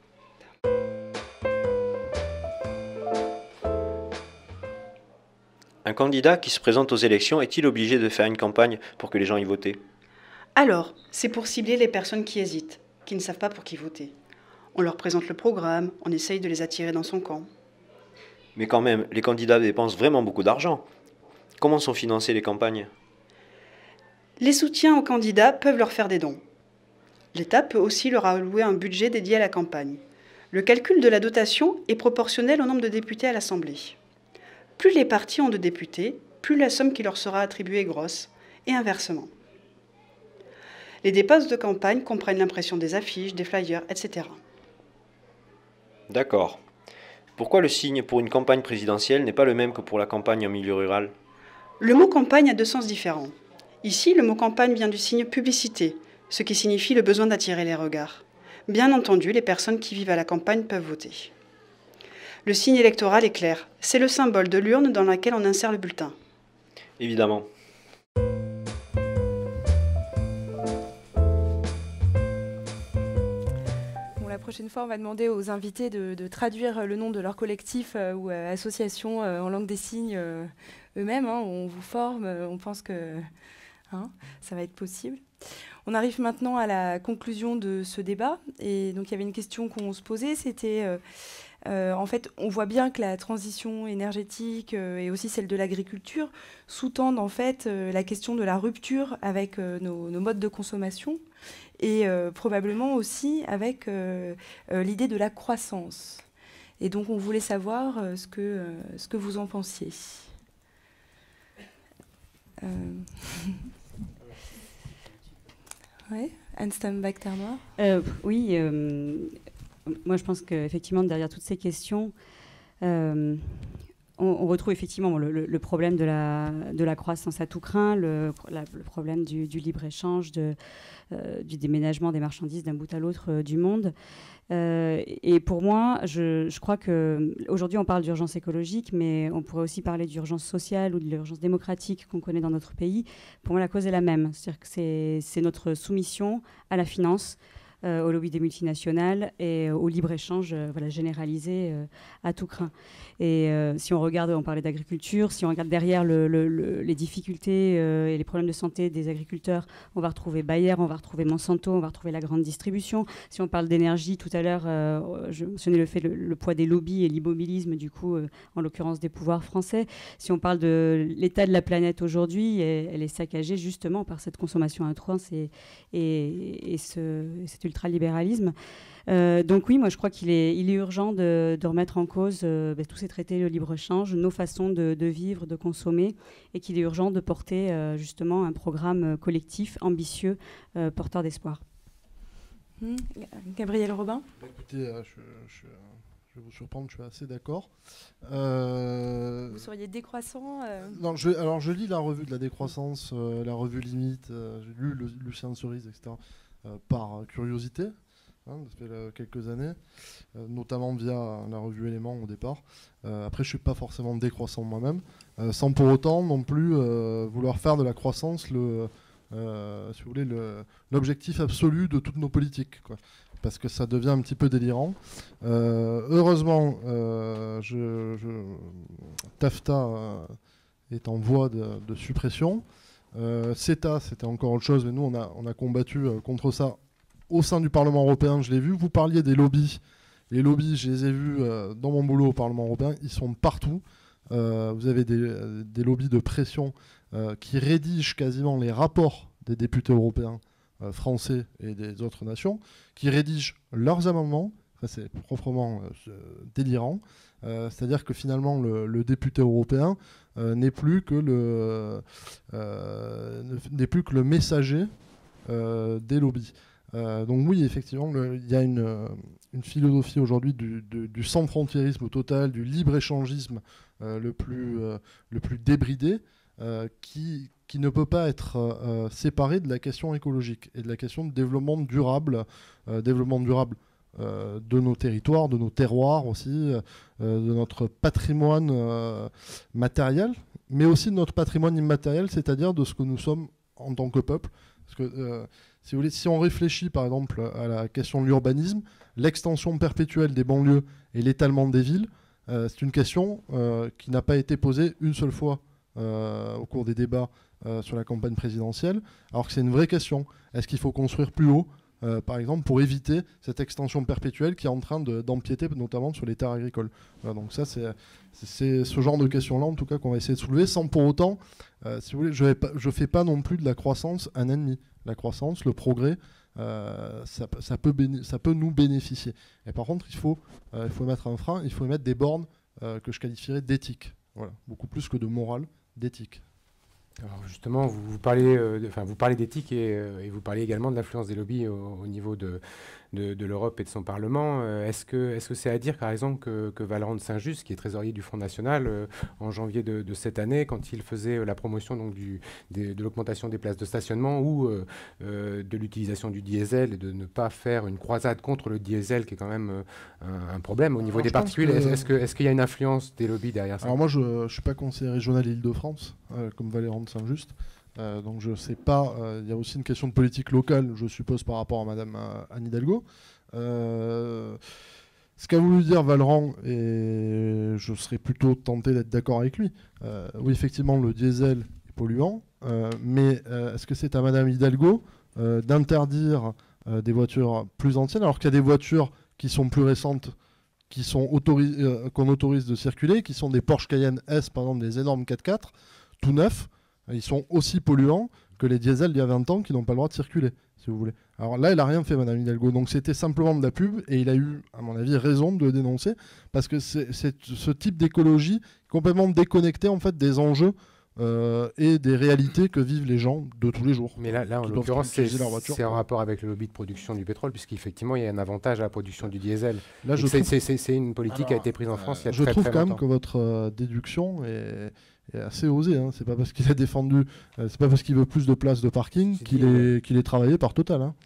Un candidat qui se présente aux élections est-il obligé de faire une campagne pour que les gens y votent? Alors, c'est pour cibler les personnes qui hésitent, qui ne savent pas pour qui voter. On leur présente le programme, on essaye de les attirer dans son camp. Mais quand même, les candidats dépensent vraiment beaucoup d'argent. Comment sont financées les campagnes? Les soutiens aux candidats peuvent leur faire des dons. L'État peut aussi leur allouer un budget dédié à la campagne. Le calcul de la dotation est proportionnel au nombre de députés à l'Assemblée. Plus les partis ont de députés, plus la somme qui leur sera attribuée est grosse, et inversement. Les dépenses de campagne comprennent l'impression des affiches, des flyers, etc. D'accord. Pourquoi le signe pour une campagne présidentielle n'est pas le même que pour la campagne en milieu rural? Le mot campagne a deux sens différents. Ici, le mot campagne vient du signe publicité, ce qui signifie le besoin d'attirer les regards. Bien entendu, les personnes qui vivent à la campagne peuvent voter. Le signe électoral est clair, c'est le symbole de l'urne dans laquelle on insère le bulletin. Évidemment. La prochaine fois, on va demander aux invités de traduire le nom de leur collectif ou association en langue des signes eux-mêmes. On vous forme, on pense que ça va être possible. On arrive maintenant à la conclusion de ce débat. Et donc, il y avait une question qu'on se posait, c'était... en fait, on voit bien que la transition énergétique et aussi celle de l'agriculture sous-tendent en fait la question de la rupture avec nos modes de consommation et probablement aussi avec l'idée de la croissance. Et donc, on voulait savoir ce que vous en pensiez. Ouais, Anne Stambach-Termoir. Oui, moi je pense qu'effectivement, derrière toutes ces questions, on retrouve effectivement le problème de la croissance à tout crin, le problème du libre-échange, du déménagement des marchandises d'un bout à l'autre du monde. Et pour moi, je crois qu'aujourd'hui on parle d'urgence écologique, mais on pourrait aussi parler d'urgence sociale ou de l'urgence démocratique qu'on connaît dans notre pays. Pour moi, la cause est la même. C'est-à-dire que c'est notre soumission à la finance, au lobby des multinationales et au libre-échange généralisé à tout crin. Et si on regarde, on parlait d'agriculture, si on regarde derrière les difficultés et les problèmes de santé des agriculteurs, on va retrouver Bayer, on va retrouver Monsanto, on va retrouver la grande distribution. Si on parle d'énergie, tout à l'heure, je mentionnais le poids des lobbies et l'immobilisme, du coup, en l'occurrence des pouvoirs français. Si on parle de l'état de la planète aujourd'hui, elle est saccagée justement par cette consommation à outrance et cet ultralibéralisme. Donc oui, moi je crois qu'il est urgent de remettre en cause tous ces traités de libre-échange, nos façons de vivre, de consommer, et qu'il est urgent de porter justement un programme collectif, ambitieux, porteur d'espoir. Gabriel Robin. Écoutez, je vais vous surprendre, je suis assez d'accord. Vous seriez décroissant Non, je lis la revue de la décroissance, la revue Limite, j'ai lu Lucien de Cerise, etc., par curiosité. Ça fait quelques années, notamment via la revue Éléments au départ. Après, je ne suis pas forcément décroissant moi-même, sans pour autant non plus vouloir faire de la croissance si vous voulez, l'objectif absolu de toutes nos politiques, quoi. Parce que ça devient un petit peu délirant. Heureusement, TAFTA est en voie de suppression. CETA, c'était encore autre chose, mais nous, on a combattu contre ça au sein du Parlement européen, je l'ai vu. Vous parliez des lobbies. Les lobbies, je les ai vus dans mon boulot au Parlement européen. Ils sont partout. Vous avez des lobbies de pression qui rédigent quasiment les rapports des députés européens français et des autres nations, qui rédigent leurs amendements. C'est proprement délirant. C'est-à-dire que finalement, le député européen n'est plus que le messager des lobbies. Donc oui, effectivement, il y a une philosophie aujourd'hui du sans-frontiérisme total, du libre-échangisme le plus débridé, qui ne peut pas être séparé de la question écologique et de la question de développement durable de nos territoires, de nos terroirs aussi, de notre patrimoine matériel, mais aussi de notre patrimoine immatériel, c'est-à-dire de ce que nous sommes en tant que peuple. Parce que si vous voulez, si on réfléchit par exemple à la question de l'urbanisme, l'extension perpétuelle des banlieues et l'étalement des villes, c'est une question qui n'a pas été posée une seule fois au cours des débats sur la campagne présidentielle, alors que c'est une vraie question. Est-ce qu'il faut construire plus haut, par exemple, pour éviter cette extension perpétuelle qui est en train d'empiéter notamment sur les terres agricoles. Voilà, donc ça, c'est ce genre de questions-là, en tout cas, qu'on va essayer de soulever, sans pour autant, si vous voulez, je ne fais pas non plus de la croissance un ennemi. La croissance, le progrès, ça peut nous bénéficier. Et par contre, il faut mettre un frein, il faut mettre des bornes que je qualifierais d'éthique. Voilà, beaucoup plus que de morale, d'éthique. Alors justement, vous parlez d'éthique et vous parlez également de l'influence des lobbies au niveau de l'Europe et de son Parlement. Est-ce que c'est à dire, par exemple, que Valorant de Saint-Just, qui est trésorier du Front National, en janvier de cette année, quand il faisait la promotion donc, de l'augmentation des places de stationnement ou de l'utilisation du diesel et de ne pas faire une croisade contre le diesel, qui est quand même un problème au niveau des particules, est-ce qu'il y a une influence des lobbies derrière ça? Alors moi, je ne suis pas conseiller régional Île-de-France, comme Valorant de Saint-Just. Donc je ne sais pas, il y a aussi une question de politique locale, je suppose, par rapport à Madame Anne Hidalgo. Ce qu'a voulu dire Valorant, et je serais plutôt tenté d'être d'accord avec lui, oui, effectivement, le diesel est polluant, mais est-ce que c'est à Madame Hidalgo d'interdire des voitures plus anciennes, alors qu'il y a des voitures qui sont plus récentes, qu'on autorise de circuler, qui sont des Porsche Cayenne S, par exemple, des énormes 4x4, tout neufs. Ils sont aussi polluants que les diesels d'il y a 20 ans qui n'ont pas le droit de circuler, si vous voulez. Alors là, elle n'a rien fait, Madame Hidalgo. Donc c'était simplement de la pub et il a eu, à mon avis, raison de le dénoncer parce que c'est ce type d'écologie complètement déconnecté en fait, des enjeux et des réalités que vivent les gens de tous les jours. Mais là en l'occurrence, c'est en rapport avec le lobby de production du pétrole, puisqu'effectivement, il y a un avantage à la production du diesel. Là, c'est une politique qui a été prise en France il y a très longtemps. Je trouve quand même que votre déduction est assez osé, hein. C'est pas parce qu'il a défendu, c'est pas parce qu'il veut plus de places de parking qu'il est travaillé par Total. Hein.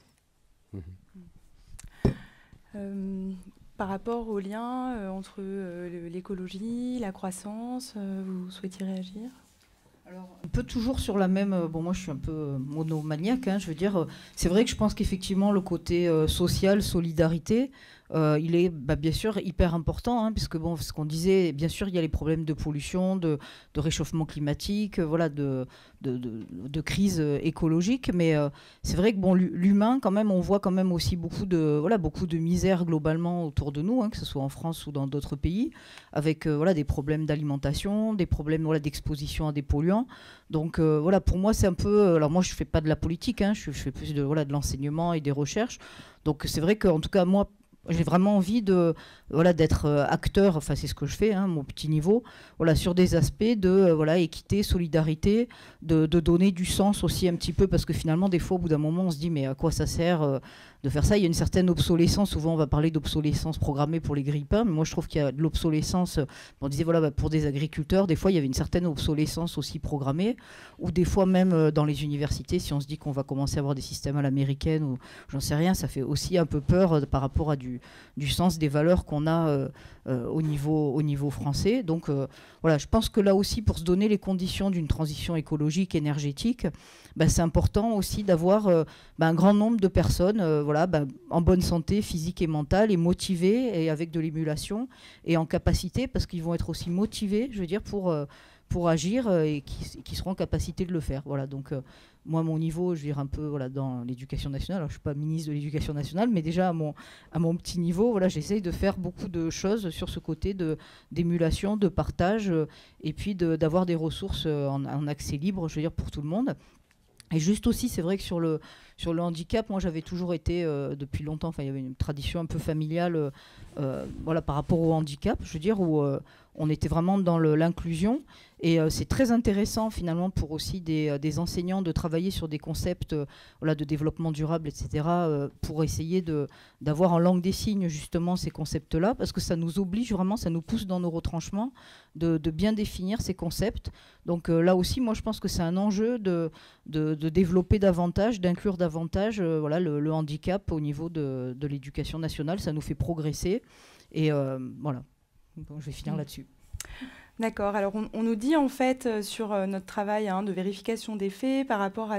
Par rapport au lien entre l'écologie, la croissance, vous souhaitiez réagir? Alors, un peu toujours sur la même... bon, moi, je suis un peu monomaniaque, hein, je veux dire. C'est vrai que je pense qu'effectivement, le côté social, solidarité, il est bien sûr hyper important, hein, puisque bon, ce qu'on disait, bien sûr, il y a les problèmes de pollution, de réchauffement climatique, voilà, de crise écologique, mais c'est vrai que bon, l'humain, quand même, on voit quand même aussi beaucoup de misère globalement autour de nous, hein, que ce soit en France ou dans d'autres pays, avec voilà, des problèmes d'alimentation, des problèmes voilà, d'exposition à des polluants. Donc voilà, pour moi, c'est un peu... Alors moi, je ne fais pas de la politique, hein, je fais plus de l'enseignement et des recherches. Donc c'est vrai qu'en tout cas, moi, j'ai vraiment envie d'être acteur, enfin c'est ce que je fais, hein, mon petit niveau, voilà, sur des aspects de équité, solidarité, de donner du sens aussi un petit peu, parce que finalement, des fois, au bout d'un moment, on se dit, mais à quoi ça sert de faire ça? Il y a une certaine obsolescence, souvent on va parler d'obsolescence programmée pour les grille-pains, mais moi je trouve qu'il y a de l'obsolescence, on disait voilà, pour des agriculteurs, des fois il y avait une certaine obsolescence aussi programmée, ou des fois même dans les universités, si on se dit qu'on va commencer à avoir des systèmes à l'américaine, ou j'en sais rien, ça fait aussi un peu peur par rapport à du sens des valeurs qu'on a au niveau français. Donc voilà, je pense que là aussi, pour se donner les conditions d'une transition écologique, énergétique, c'est important aussi d'avoir un grand nombre de personnes en bonne santé physique et mentale, et motivées, et avec de l'émulation, et en capacité, parce qu'ils vont être aussi motivés, je veux dire, pour agir, et qui seront en capacité de le faire. Voilà, donc moi, mon niveau, je veux dire, un peu voilà, dans l'éducation nationale, alors je ne suis pas ministre de l'éducation nationale, mais déjà à mon petit niveau, voilà, j'essaye de faire beaucoup de choses sur ce côté d'émulation, de partage, et puis d'avoir des ressources en accès libre, je veux dire, pour tout le monde. Et juste aussi, c'est vrai que sur le handicap, moi j'avais toujours été depuis longtemps, enfin il y avait une tradition un peu familiale voilà, par rapport au handicap, je veux dire, où on était vraiment dans l'inclusion. Et c'est très intéressant finalement pour aussi des enseignants de travailler sur des concepts voilà, de développement durable, etc., pour essayer d'avoir en langue des signes justement ces concepts-là, parce que ça nous oblige vraiment, ça nous pousse dans nos retranchements de bien définir ces concepts. Donc là aussi, moi je pense que c'est un enjeu de développer davantage, d'inclure davantage voilà, le handicap au niveau de l'éducation nationale. Ça nous fait progresser. Et voilà, bon, je vais finir là-dessus. D'accord. Alors, on nous dit en fait sur notre travail de vérification des faits par rapport à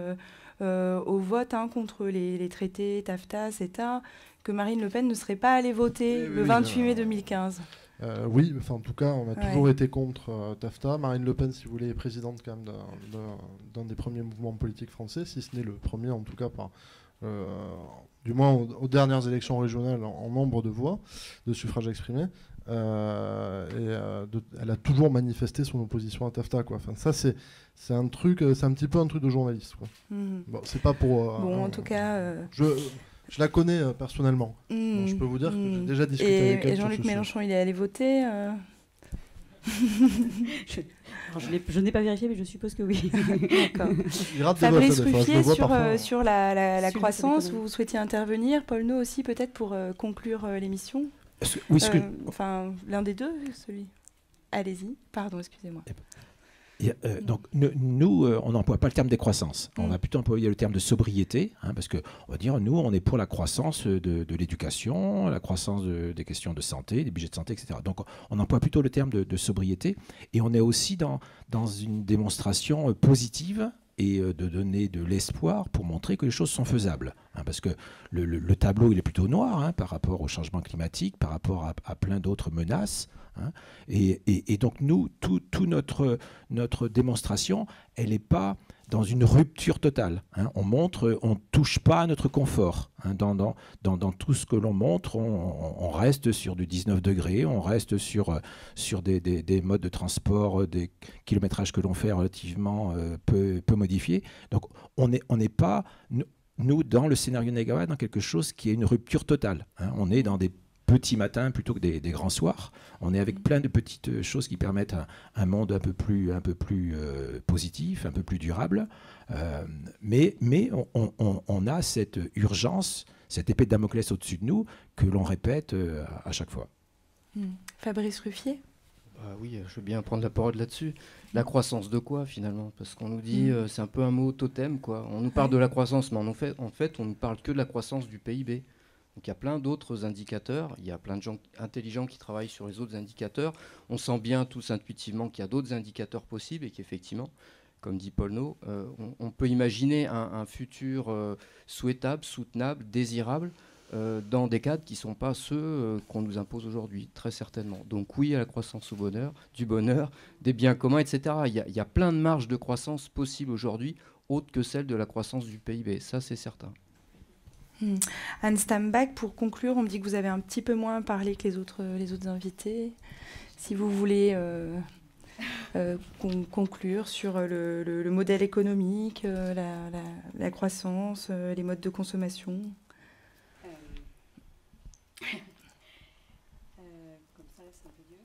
au vote contre les traités TAFTA, CETA, que Marine Le Pen ne serait pas allée voter le 28 mai 2015. Oui, enfin, en tout cas, on a toujours été contre TAFTA. Marine Le Pen, si vous voulez, est présidente quand même d'un des premiers mouvements politiques français, si ce n'est le premier en tout cas du moins aux dernières élections régionales en nombre de voix, de suffrages exprimés. Elle a toujours manifesté son opposition à TAFTA, quoi. Enfin, ça c'est un truc, c'est un petit peu un truc de journaliste, quoi. Bon, c'est pas pour. Bon, en tout cas. Je la connais personnellement. Donc, je peux vous dire que j'ai déjà discuté avec elle. Et Jean-Luc Mélenchon, il est allé voter Je n'ai pas vérifié, mais je suppose que oui. D'accord. Fabrice Ruffier, sur la croissance, vous souhaitiez intervenir. Paul No aussi, peut-être, pour conclure l'émission. Oui, enfin, l'un des deux, celui. Allez-y, pardon, excusez-moi. Donc nous, on n'emploie pas le terme décroissance. On va plutôt employer le terme de sobriété, parce que on va dire, nous, on est pour la croissance de l'éducation, la croissance des questions de santé, des budgets de santé, etc. Donc on emploie plutôt le terme de sobriété, et on est aussi dans une démonstration positive et de donner de l'espoir pour montrer que les choses sont faisables. Parce que le tableau, il est plutôt noir par rapport au changement climatique, par rapport à plein d'autres menaces. Et donc nous, toute notre démonstration, elle n'est pas dans une rupture totale. On montre, on ne touche pas à notre confort. Dans tout ce que l'on montre, on reste sur du 19 degrés, on reste sur des modes de transport, des kilométrages que l'on fait relativement peu modifiés. Donc on n'est pas, nous, dans le scénario Negawatt, dans quelque chose qui est une rupture totale. On est dans des petits matins plutôt que des grands soirs. On est avec plein de petites choses qui permettent un monde un peu plus positif, un peu plus durable. Mais on a cette urgence, cette épée de Damoclès au-dessus de nous que l'on répète à chaque fois. Fabrice Ruffier ? Oui, je veux bien prendre la parole là-dessus. La croissance de quoi, finalement? Parce qu'on nous dit, c'est un peu un mot totem, quoi. On nous parle de la croissance, mais en fait, on ne parle que de la croissance du PIB. Donc il y a plein d'autres indicateurs, il y a plein de gens intelligents qui travaillent sur les autres indicateurs. On sent bien tous intuitivement qu'il y a d'autres indicateurs possibles et qu'effectivement, comme dit Paul No, on peut imaginer un futur souhaitable, soutenable, désirable dans des cadres qui ne sont pas ceux qu'on nous impose aujourd'hui, très certainement. Donc oui à la croissance du bonheur, des biens communs, etc. Il y a plein de marges de croissance possibles aujourd'hui, autres que celle de la croissance du PIB, ça c'est certain. Anne Stambach, pour conclure, on me dit que vous avez un petit peu moins parlé que les autres invités. Si vous voulez conclure sur le modèle économique, la croissance, les modes de consommation. Comme ça, c'est un peu dur.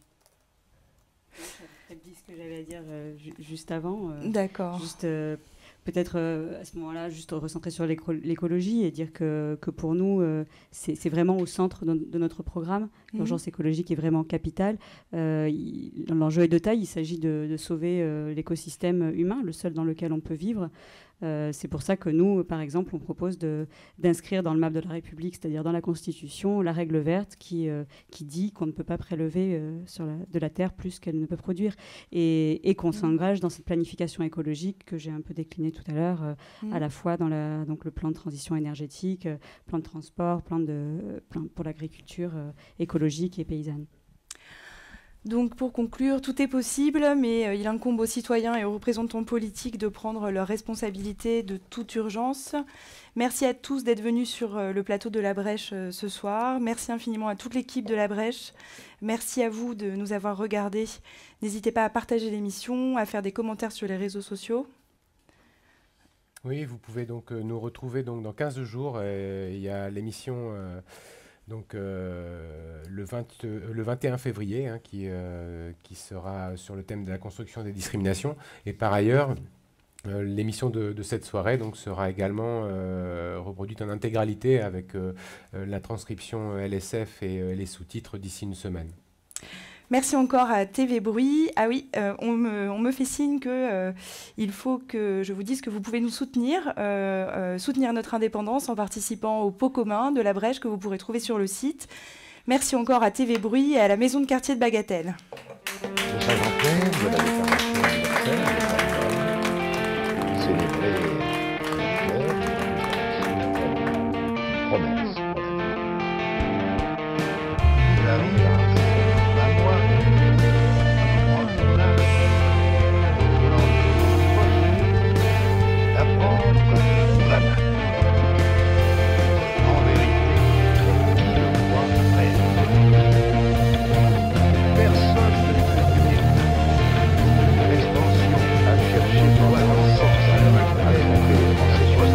Je vais peut-être dire ce que j'avais à dire juste avant. D'accord. Peut-être à ce moment-là, juste recentrer sur l'écologie et dire que pour nous, c'est vraiment au centre de notre programme. L'urgence écologique est vraiment capitale. L'enjeu est de taille. Il s'agit de sauver l'écosystème humain, le seul dans lequel on peut vivre. C'est pour ça que nous, par exemple, on propose d'inscrire dans le MAP de la République, c'est-à-dire dans la Constitution, la règle verte qui dit qu'on ne peut pas prélever de la terre plus qu'elle ne peut produire et qu'on s'engage dans cette planification écologique que j'ai un peu déclinée tout à l'heure, à la fois dans donc le plan de transition énergétique, plan de transport, plan pour l'agriculture écologique et paysanne. Donc pour conclure, tout est possible, mais il incombe aux citoyens et aux représentants politiques de prendre leurs responsabilités de toute urgence. Merci à tous d'être venus sur le plateau de La Brèche ce soir. Merci infiniment à toute l'équipe de La Brèche. Merci à vous de nous avoir regardés. N'hésitez pas à partager l'émission, à faire des commentaires sur les réseaux sociaux. Oui, vous pouvez donc nous retrouver donc, dans 15 jours. Il y a l'émission... Donc le 21 février, qui sera sur le thème de la construction des discriminations. Et par ailleurs, l'émission de cette soirée donc, sera également reproduite en intégralité avec la transcription LSF et les sous-titres d'ici une semaine. Merci encore à TV Bruit. Ah oui, on me fait signe qu'il faut que je vous dise que vous pouvez nous soutenir notre indépendance en participant au pot commun de La Brèche que vous pourrez trouver sur le site. Merci encore à TV Bruit et à la maison de quartier de Bagatelle.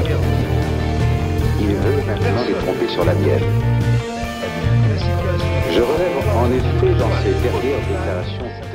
Sur la mienne. Je relève en effet dans ces dernières déclarations